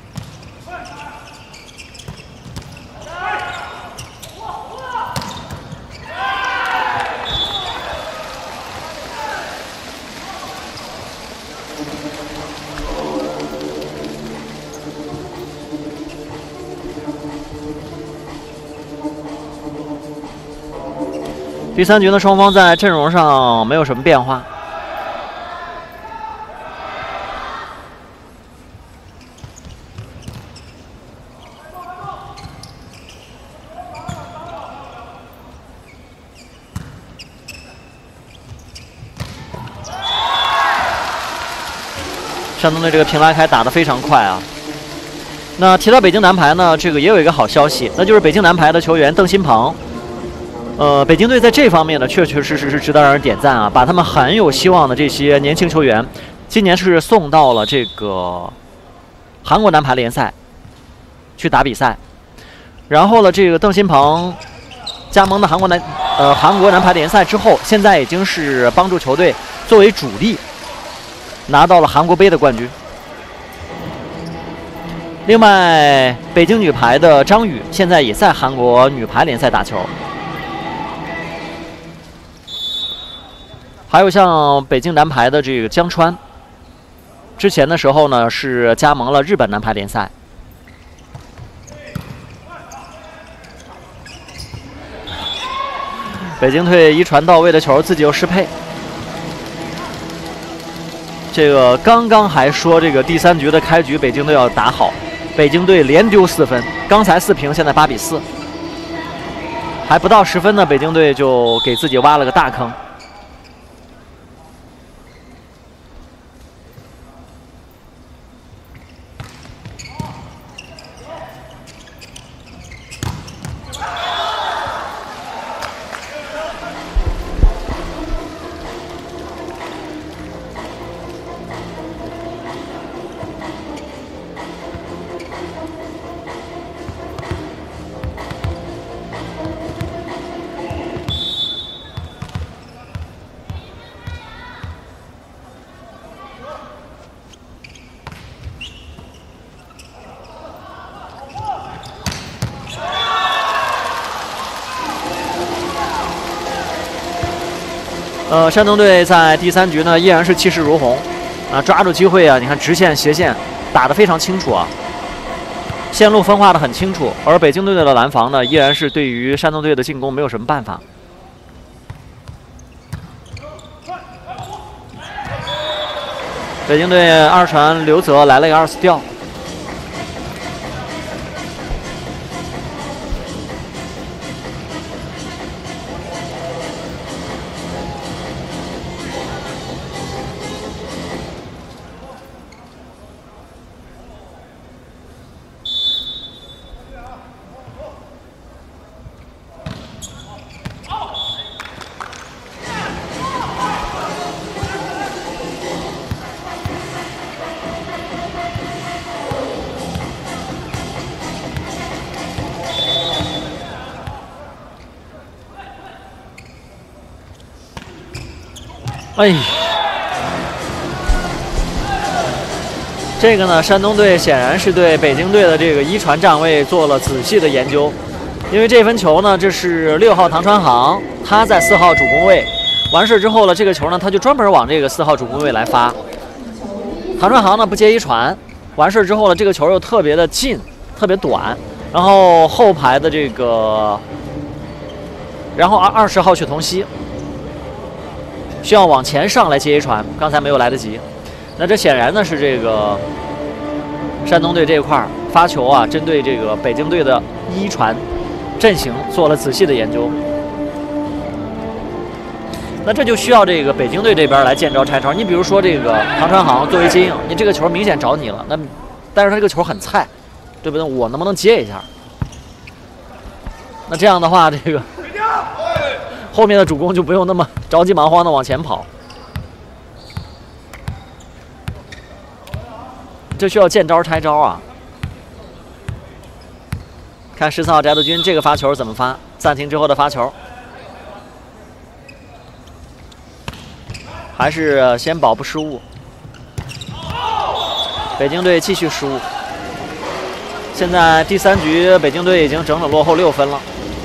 第3局呢，双方在阵容上没有什么变化。山东队这个平拉开打得非常快啊！那提到北京男排呢，这个也有一个好消息，那就是北京男排的球员邓鑫鹏。北京队在这方面呢，确确实实是值得让人点赞啊！把他们很有希望的这些年轻球员，今年是送到了这个韩国男排联赛去打比赛。然后呢，这个邓鑫鹏加盟的韩国男排联赛之后，现在已经是帮助球队作为主力拿到了韩国杯的冠军。另外，北京女排的张宇现在也在韩国女排联赛打球。还有像北京男排的这个江川，之前的时候呢是加盟了日本男排联赛。北京队一传到位的球，自己又失配。这个刚刚还说这个第3局的开局北京队要打好，北京队连丢4分，刚才4平，现在8-4，还不到10分呢，北京队就给自己挖了个大坑。 山东队在第3局呢依然是气势如虹，抓住机会啊！你看直线、斜线打得非常清楚啊，线路分化得很清楚。而北京队的拦防呢，依然是对于山东队的进攻没有什么办法。北京队二传刘泽来了一个2次吊。 哎，这个呢，山东队显然是对北京队的这个一传站位做了仔细的研究，因为这分球呢，这是6号唐传航，他在4号主攻位，完事之后呢，这个球呢，他就专门往这个4号主攻位来发。唐传航呢不接一传，完事之后呢，这个球又特别的近，特别短，然后后排的这个，然后20号阙同曦。 需要往前上来接一传，刚才没有来得及。那这显然呢是这个山东队这一块发球啊，针对这个北京队的一传阵型做了仔细的研究。那这就需要这个北京队这边来见招拆招。你比如说这个唐传航作为接应，你这个球明显找你了，那但是他这个球很菜，对不对？我能不能接一下？那这样的话，这个。 后面的主攻就不用那么着急忙慌的往前跑，这需要见招拆招啊！看14号翟德军这个发球怎么发？暂停之后的发球，还是先保不失误。北京队继续失误。现在第3局，北京队已经整整落后6分了。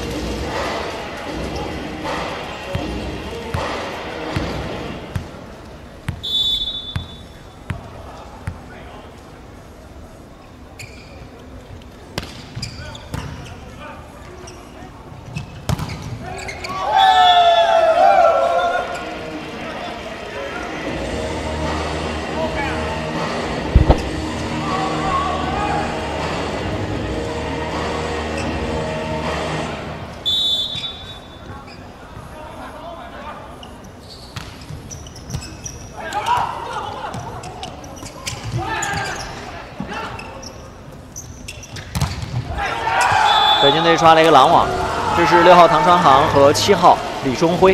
北京队刷了一个拦网，这是6号唐传航和7号李忠辉。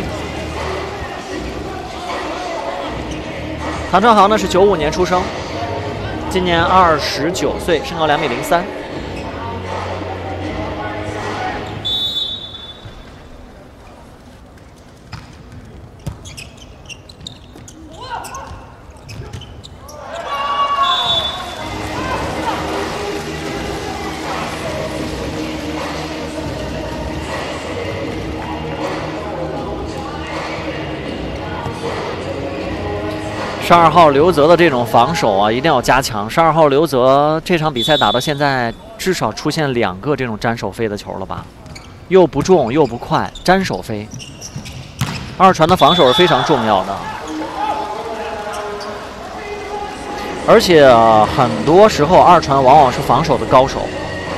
唐传航呢是95年出生，今年29岁，身高2.03米。12号刘泽的这种防守啊，一定要加强。12号刘泽这场比赛打到现在，至少出现2个这种粘手飞的球了吧？又不重又不快，粘手飞。二传的防守是非常重要的，而且很多时候二传往往是防守的高手。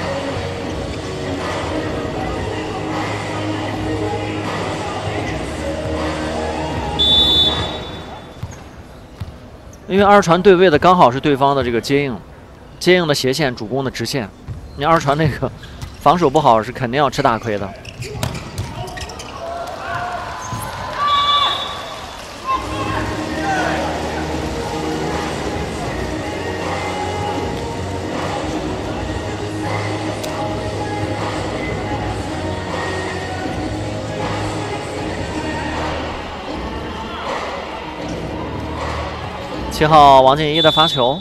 因为二传对位的刚好是对方的这个接应的斜线，主攻的直线。你二传那个防守不好是肯定要吃大亏的。7号王建一的发球，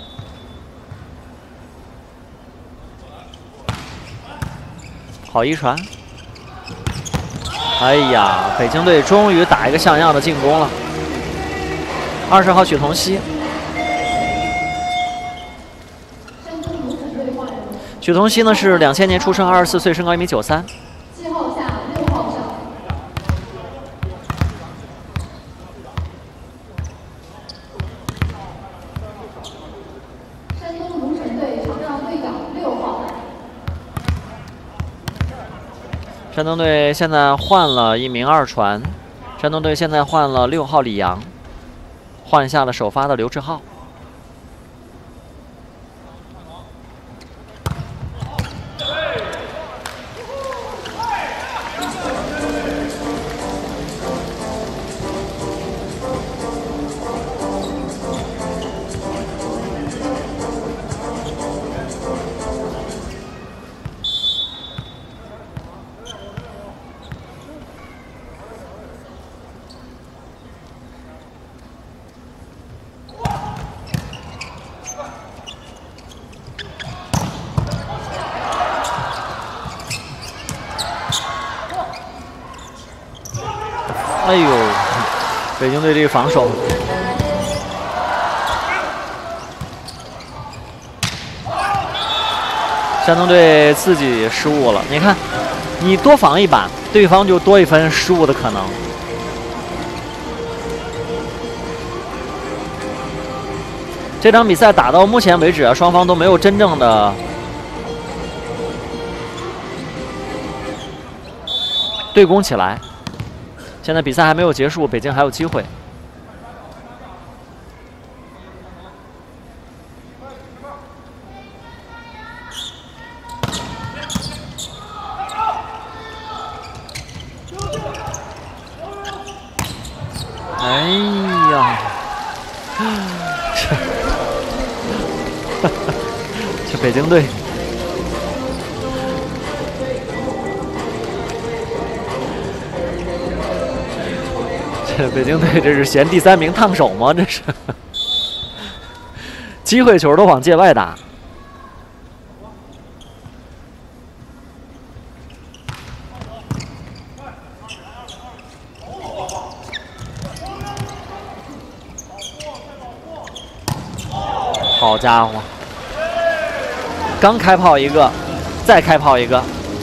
好一传， 哎呀，北京队终于打一个像样的进攻了。20号许彤熙，许彤熙呢是2000年出生，24岁，身高1.93米。 季后下6号上。山东鲁沈队场上队长6号。 山东队现在换了一名二传，山东队现在换了6号李阳，换下了首发的刘志浩。哎呦，北京队这个防守，山东队自己失误了。你看，你多防一板，对方就多一分失误的可能。这场比赛打到目前为止啊，双方都没有真正的对攻起来。现在比赛还没有结束，北京还有机会。哎呀，这北京队。北京队这是嫌第3名烫手吗？这是机会球都往界外打。好家伙，刚开炮一个，再开炮一个。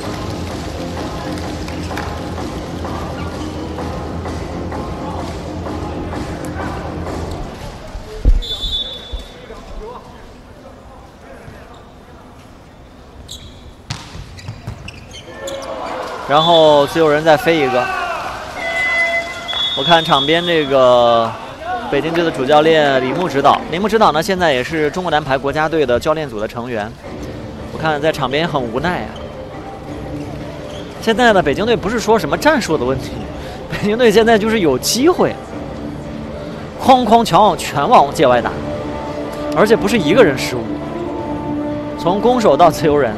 然后自由人再飞一个。我看场边这个北京队的主教练李牧指导，李牧指导呢现在也是中国男排国家队的教练组的成员。我看在场边很无奈啊。现在呢，北京队不是说什么战术的问题，北京队现在就是有机会，哐哐全往界外打，而且不是一个人失误，从攻手到自由人。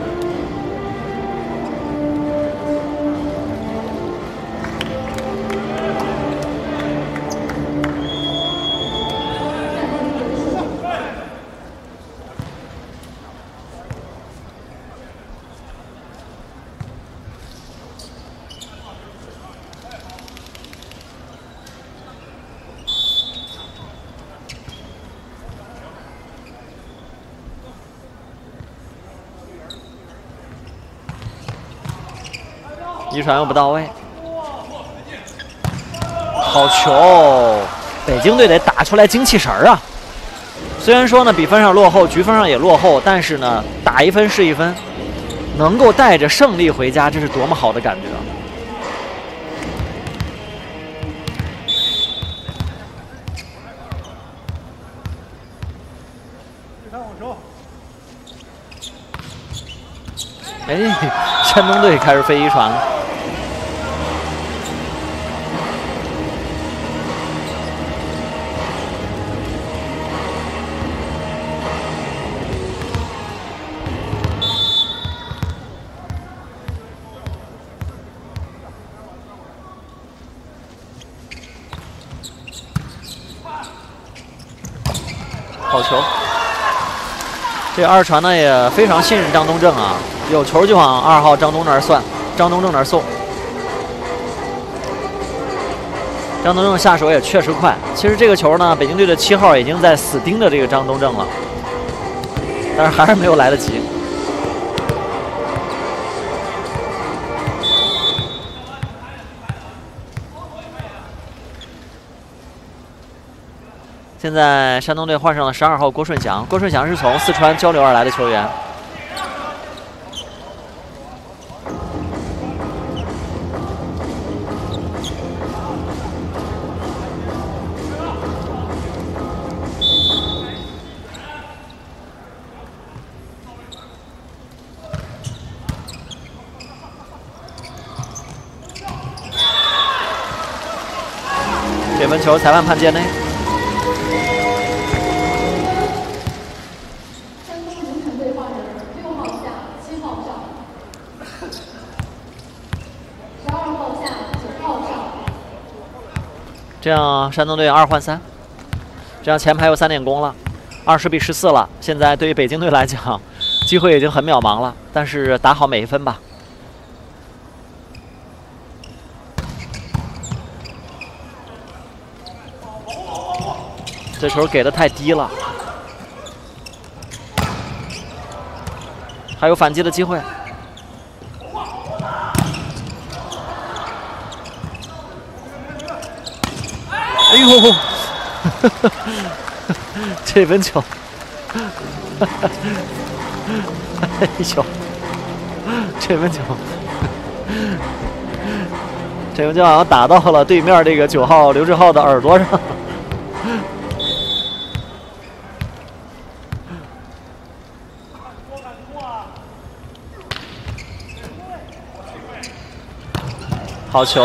一传又不到位，好球！北京队得打出来精气神儿啊！虽然说呢比分上落后，局分上也落后，但是呢打一分是一分，能够带着胜利回家，这是多么好的感觉！哎，山东队开始飞一传了。好球！这二传呢也非常信任张东正啊。有球就往2号张东那儿算，张东正那儿送。 张东正下手也确实快。其实这个球呢，北京队的7号已经在死盯着这个张东正了，但是还是没有来得及。现在山东队换上了12号郭顺祥，郭顺祥是从四川交流而来的球员。这分球裁判判界内。 山东龙城队换人，6号下，7号上，12号下，9号上。 这样山东队2换3，这样前排有3点攻了，20比14了。现在对于北京队来讲，机会已经很渺茫了，但是打好每一分吧。这球给的太低了，还有反击的机会。哎呦，这分球，哎呦，这分球，这分球好像打到了对面这个9号刘志浩的耳朵上。好球！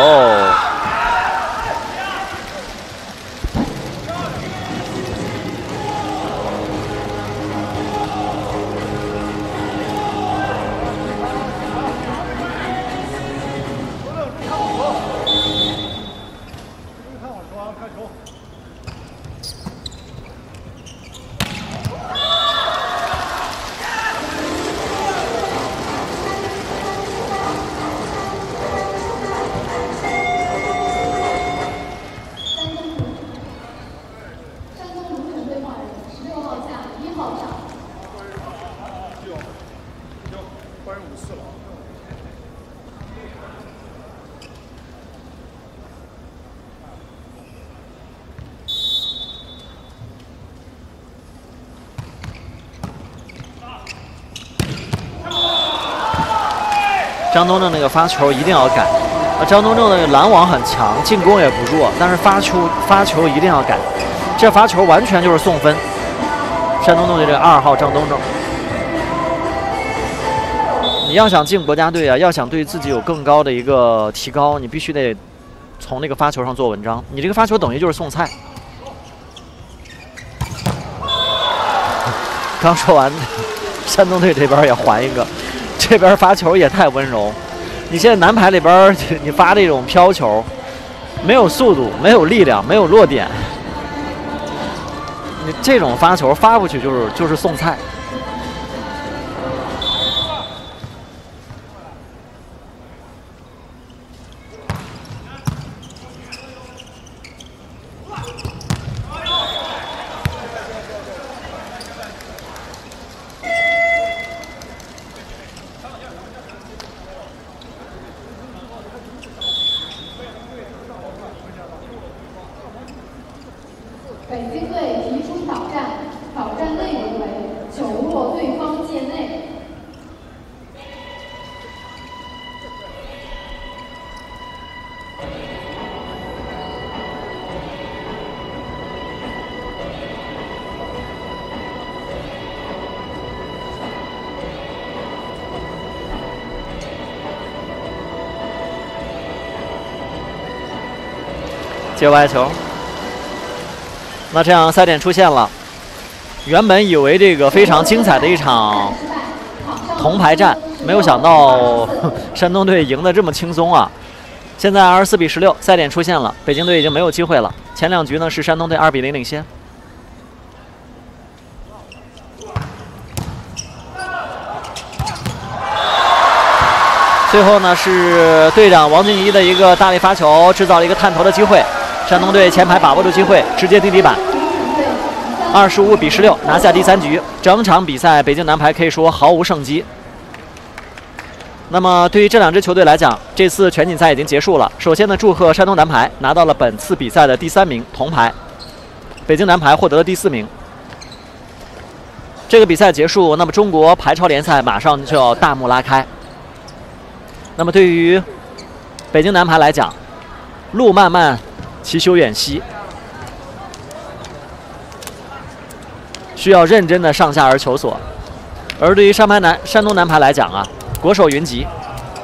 张东正那个发球一定要改。张东正的拦网很强，进攻也不弱，但是发球一定要改。这罚球完全就是送分。山东队这个2号张东正，你要想进国家队啊，要想对自己有更高的一个提高，你必须得从那个发球上做文章。你这个发球等于就是送菜。刚说完，山东队这边也还一个。这边罚球也太温柔，你现在男排里边你发这种飘球，没有速度，没有力量，没有落点，你这种发球发过去就是送菜。 北京队提出挑战，挑战内容为球落对方界内。 接歪球。那这样赛点出现了，原本以为这个非常精彩的一场铜牌战，没有想到山东队赢得这么轻松啊！现在24比16，赛点出现了，北京队已经没有机会了。前2局呢是山东队2比0领先。最后呢是队长王俊一的一个大力发球，制造了一个探头的机会。 山东队前排把握住机会，直接定底板，25比16拿下第3局。整场比赛，北京男排可以说毫无胜机。那么对于这2支球队来讲，这次全锦赛已经结束了。首先呢，祝贺山东男排拿到了本次比赛的第3名铜牌，北京男排获得了第4名。这个比赛结束，那么中国排超联赛马上就要大幕拉开。那么对于北京男排来讲，路漫漫其修远兮，需要认真的上下而求索。而对于山东男排来讲啊，国手云集，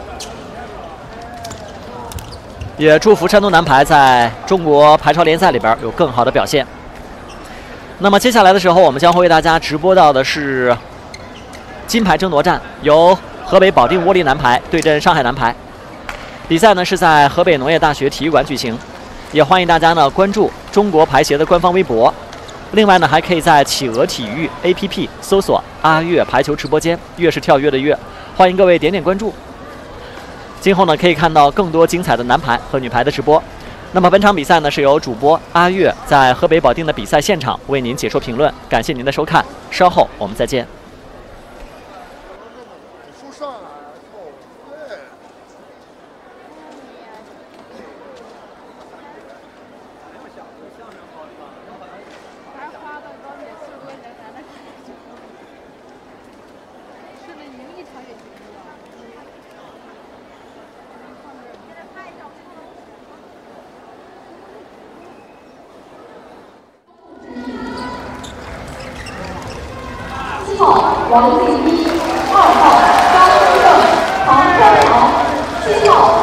也祝福山东男排在中国排超联赛里边有更好的表现。那么接下来的时候，我们将会为大家直播到的是金牌争夺战，由河北保定窝里男排对阵上海男排。比赛呢是在河北农业大学体育馆举行，也欢迎大家呢关注中国排协的官方微博。另外呢，还可以在企鹅体育 APP 搜索阿跃排球直播间，跃是跳跃的跃，欢迎各位点点关注。今后呢可以看到更多精彩的男排和女排的直播。那么本场比赛呢是由主播阿跃在河北保定的比赛现场为您解说评论，感谢您的收看，稍后我们再见。 1号王静一，2号张一正，唐科淼，7号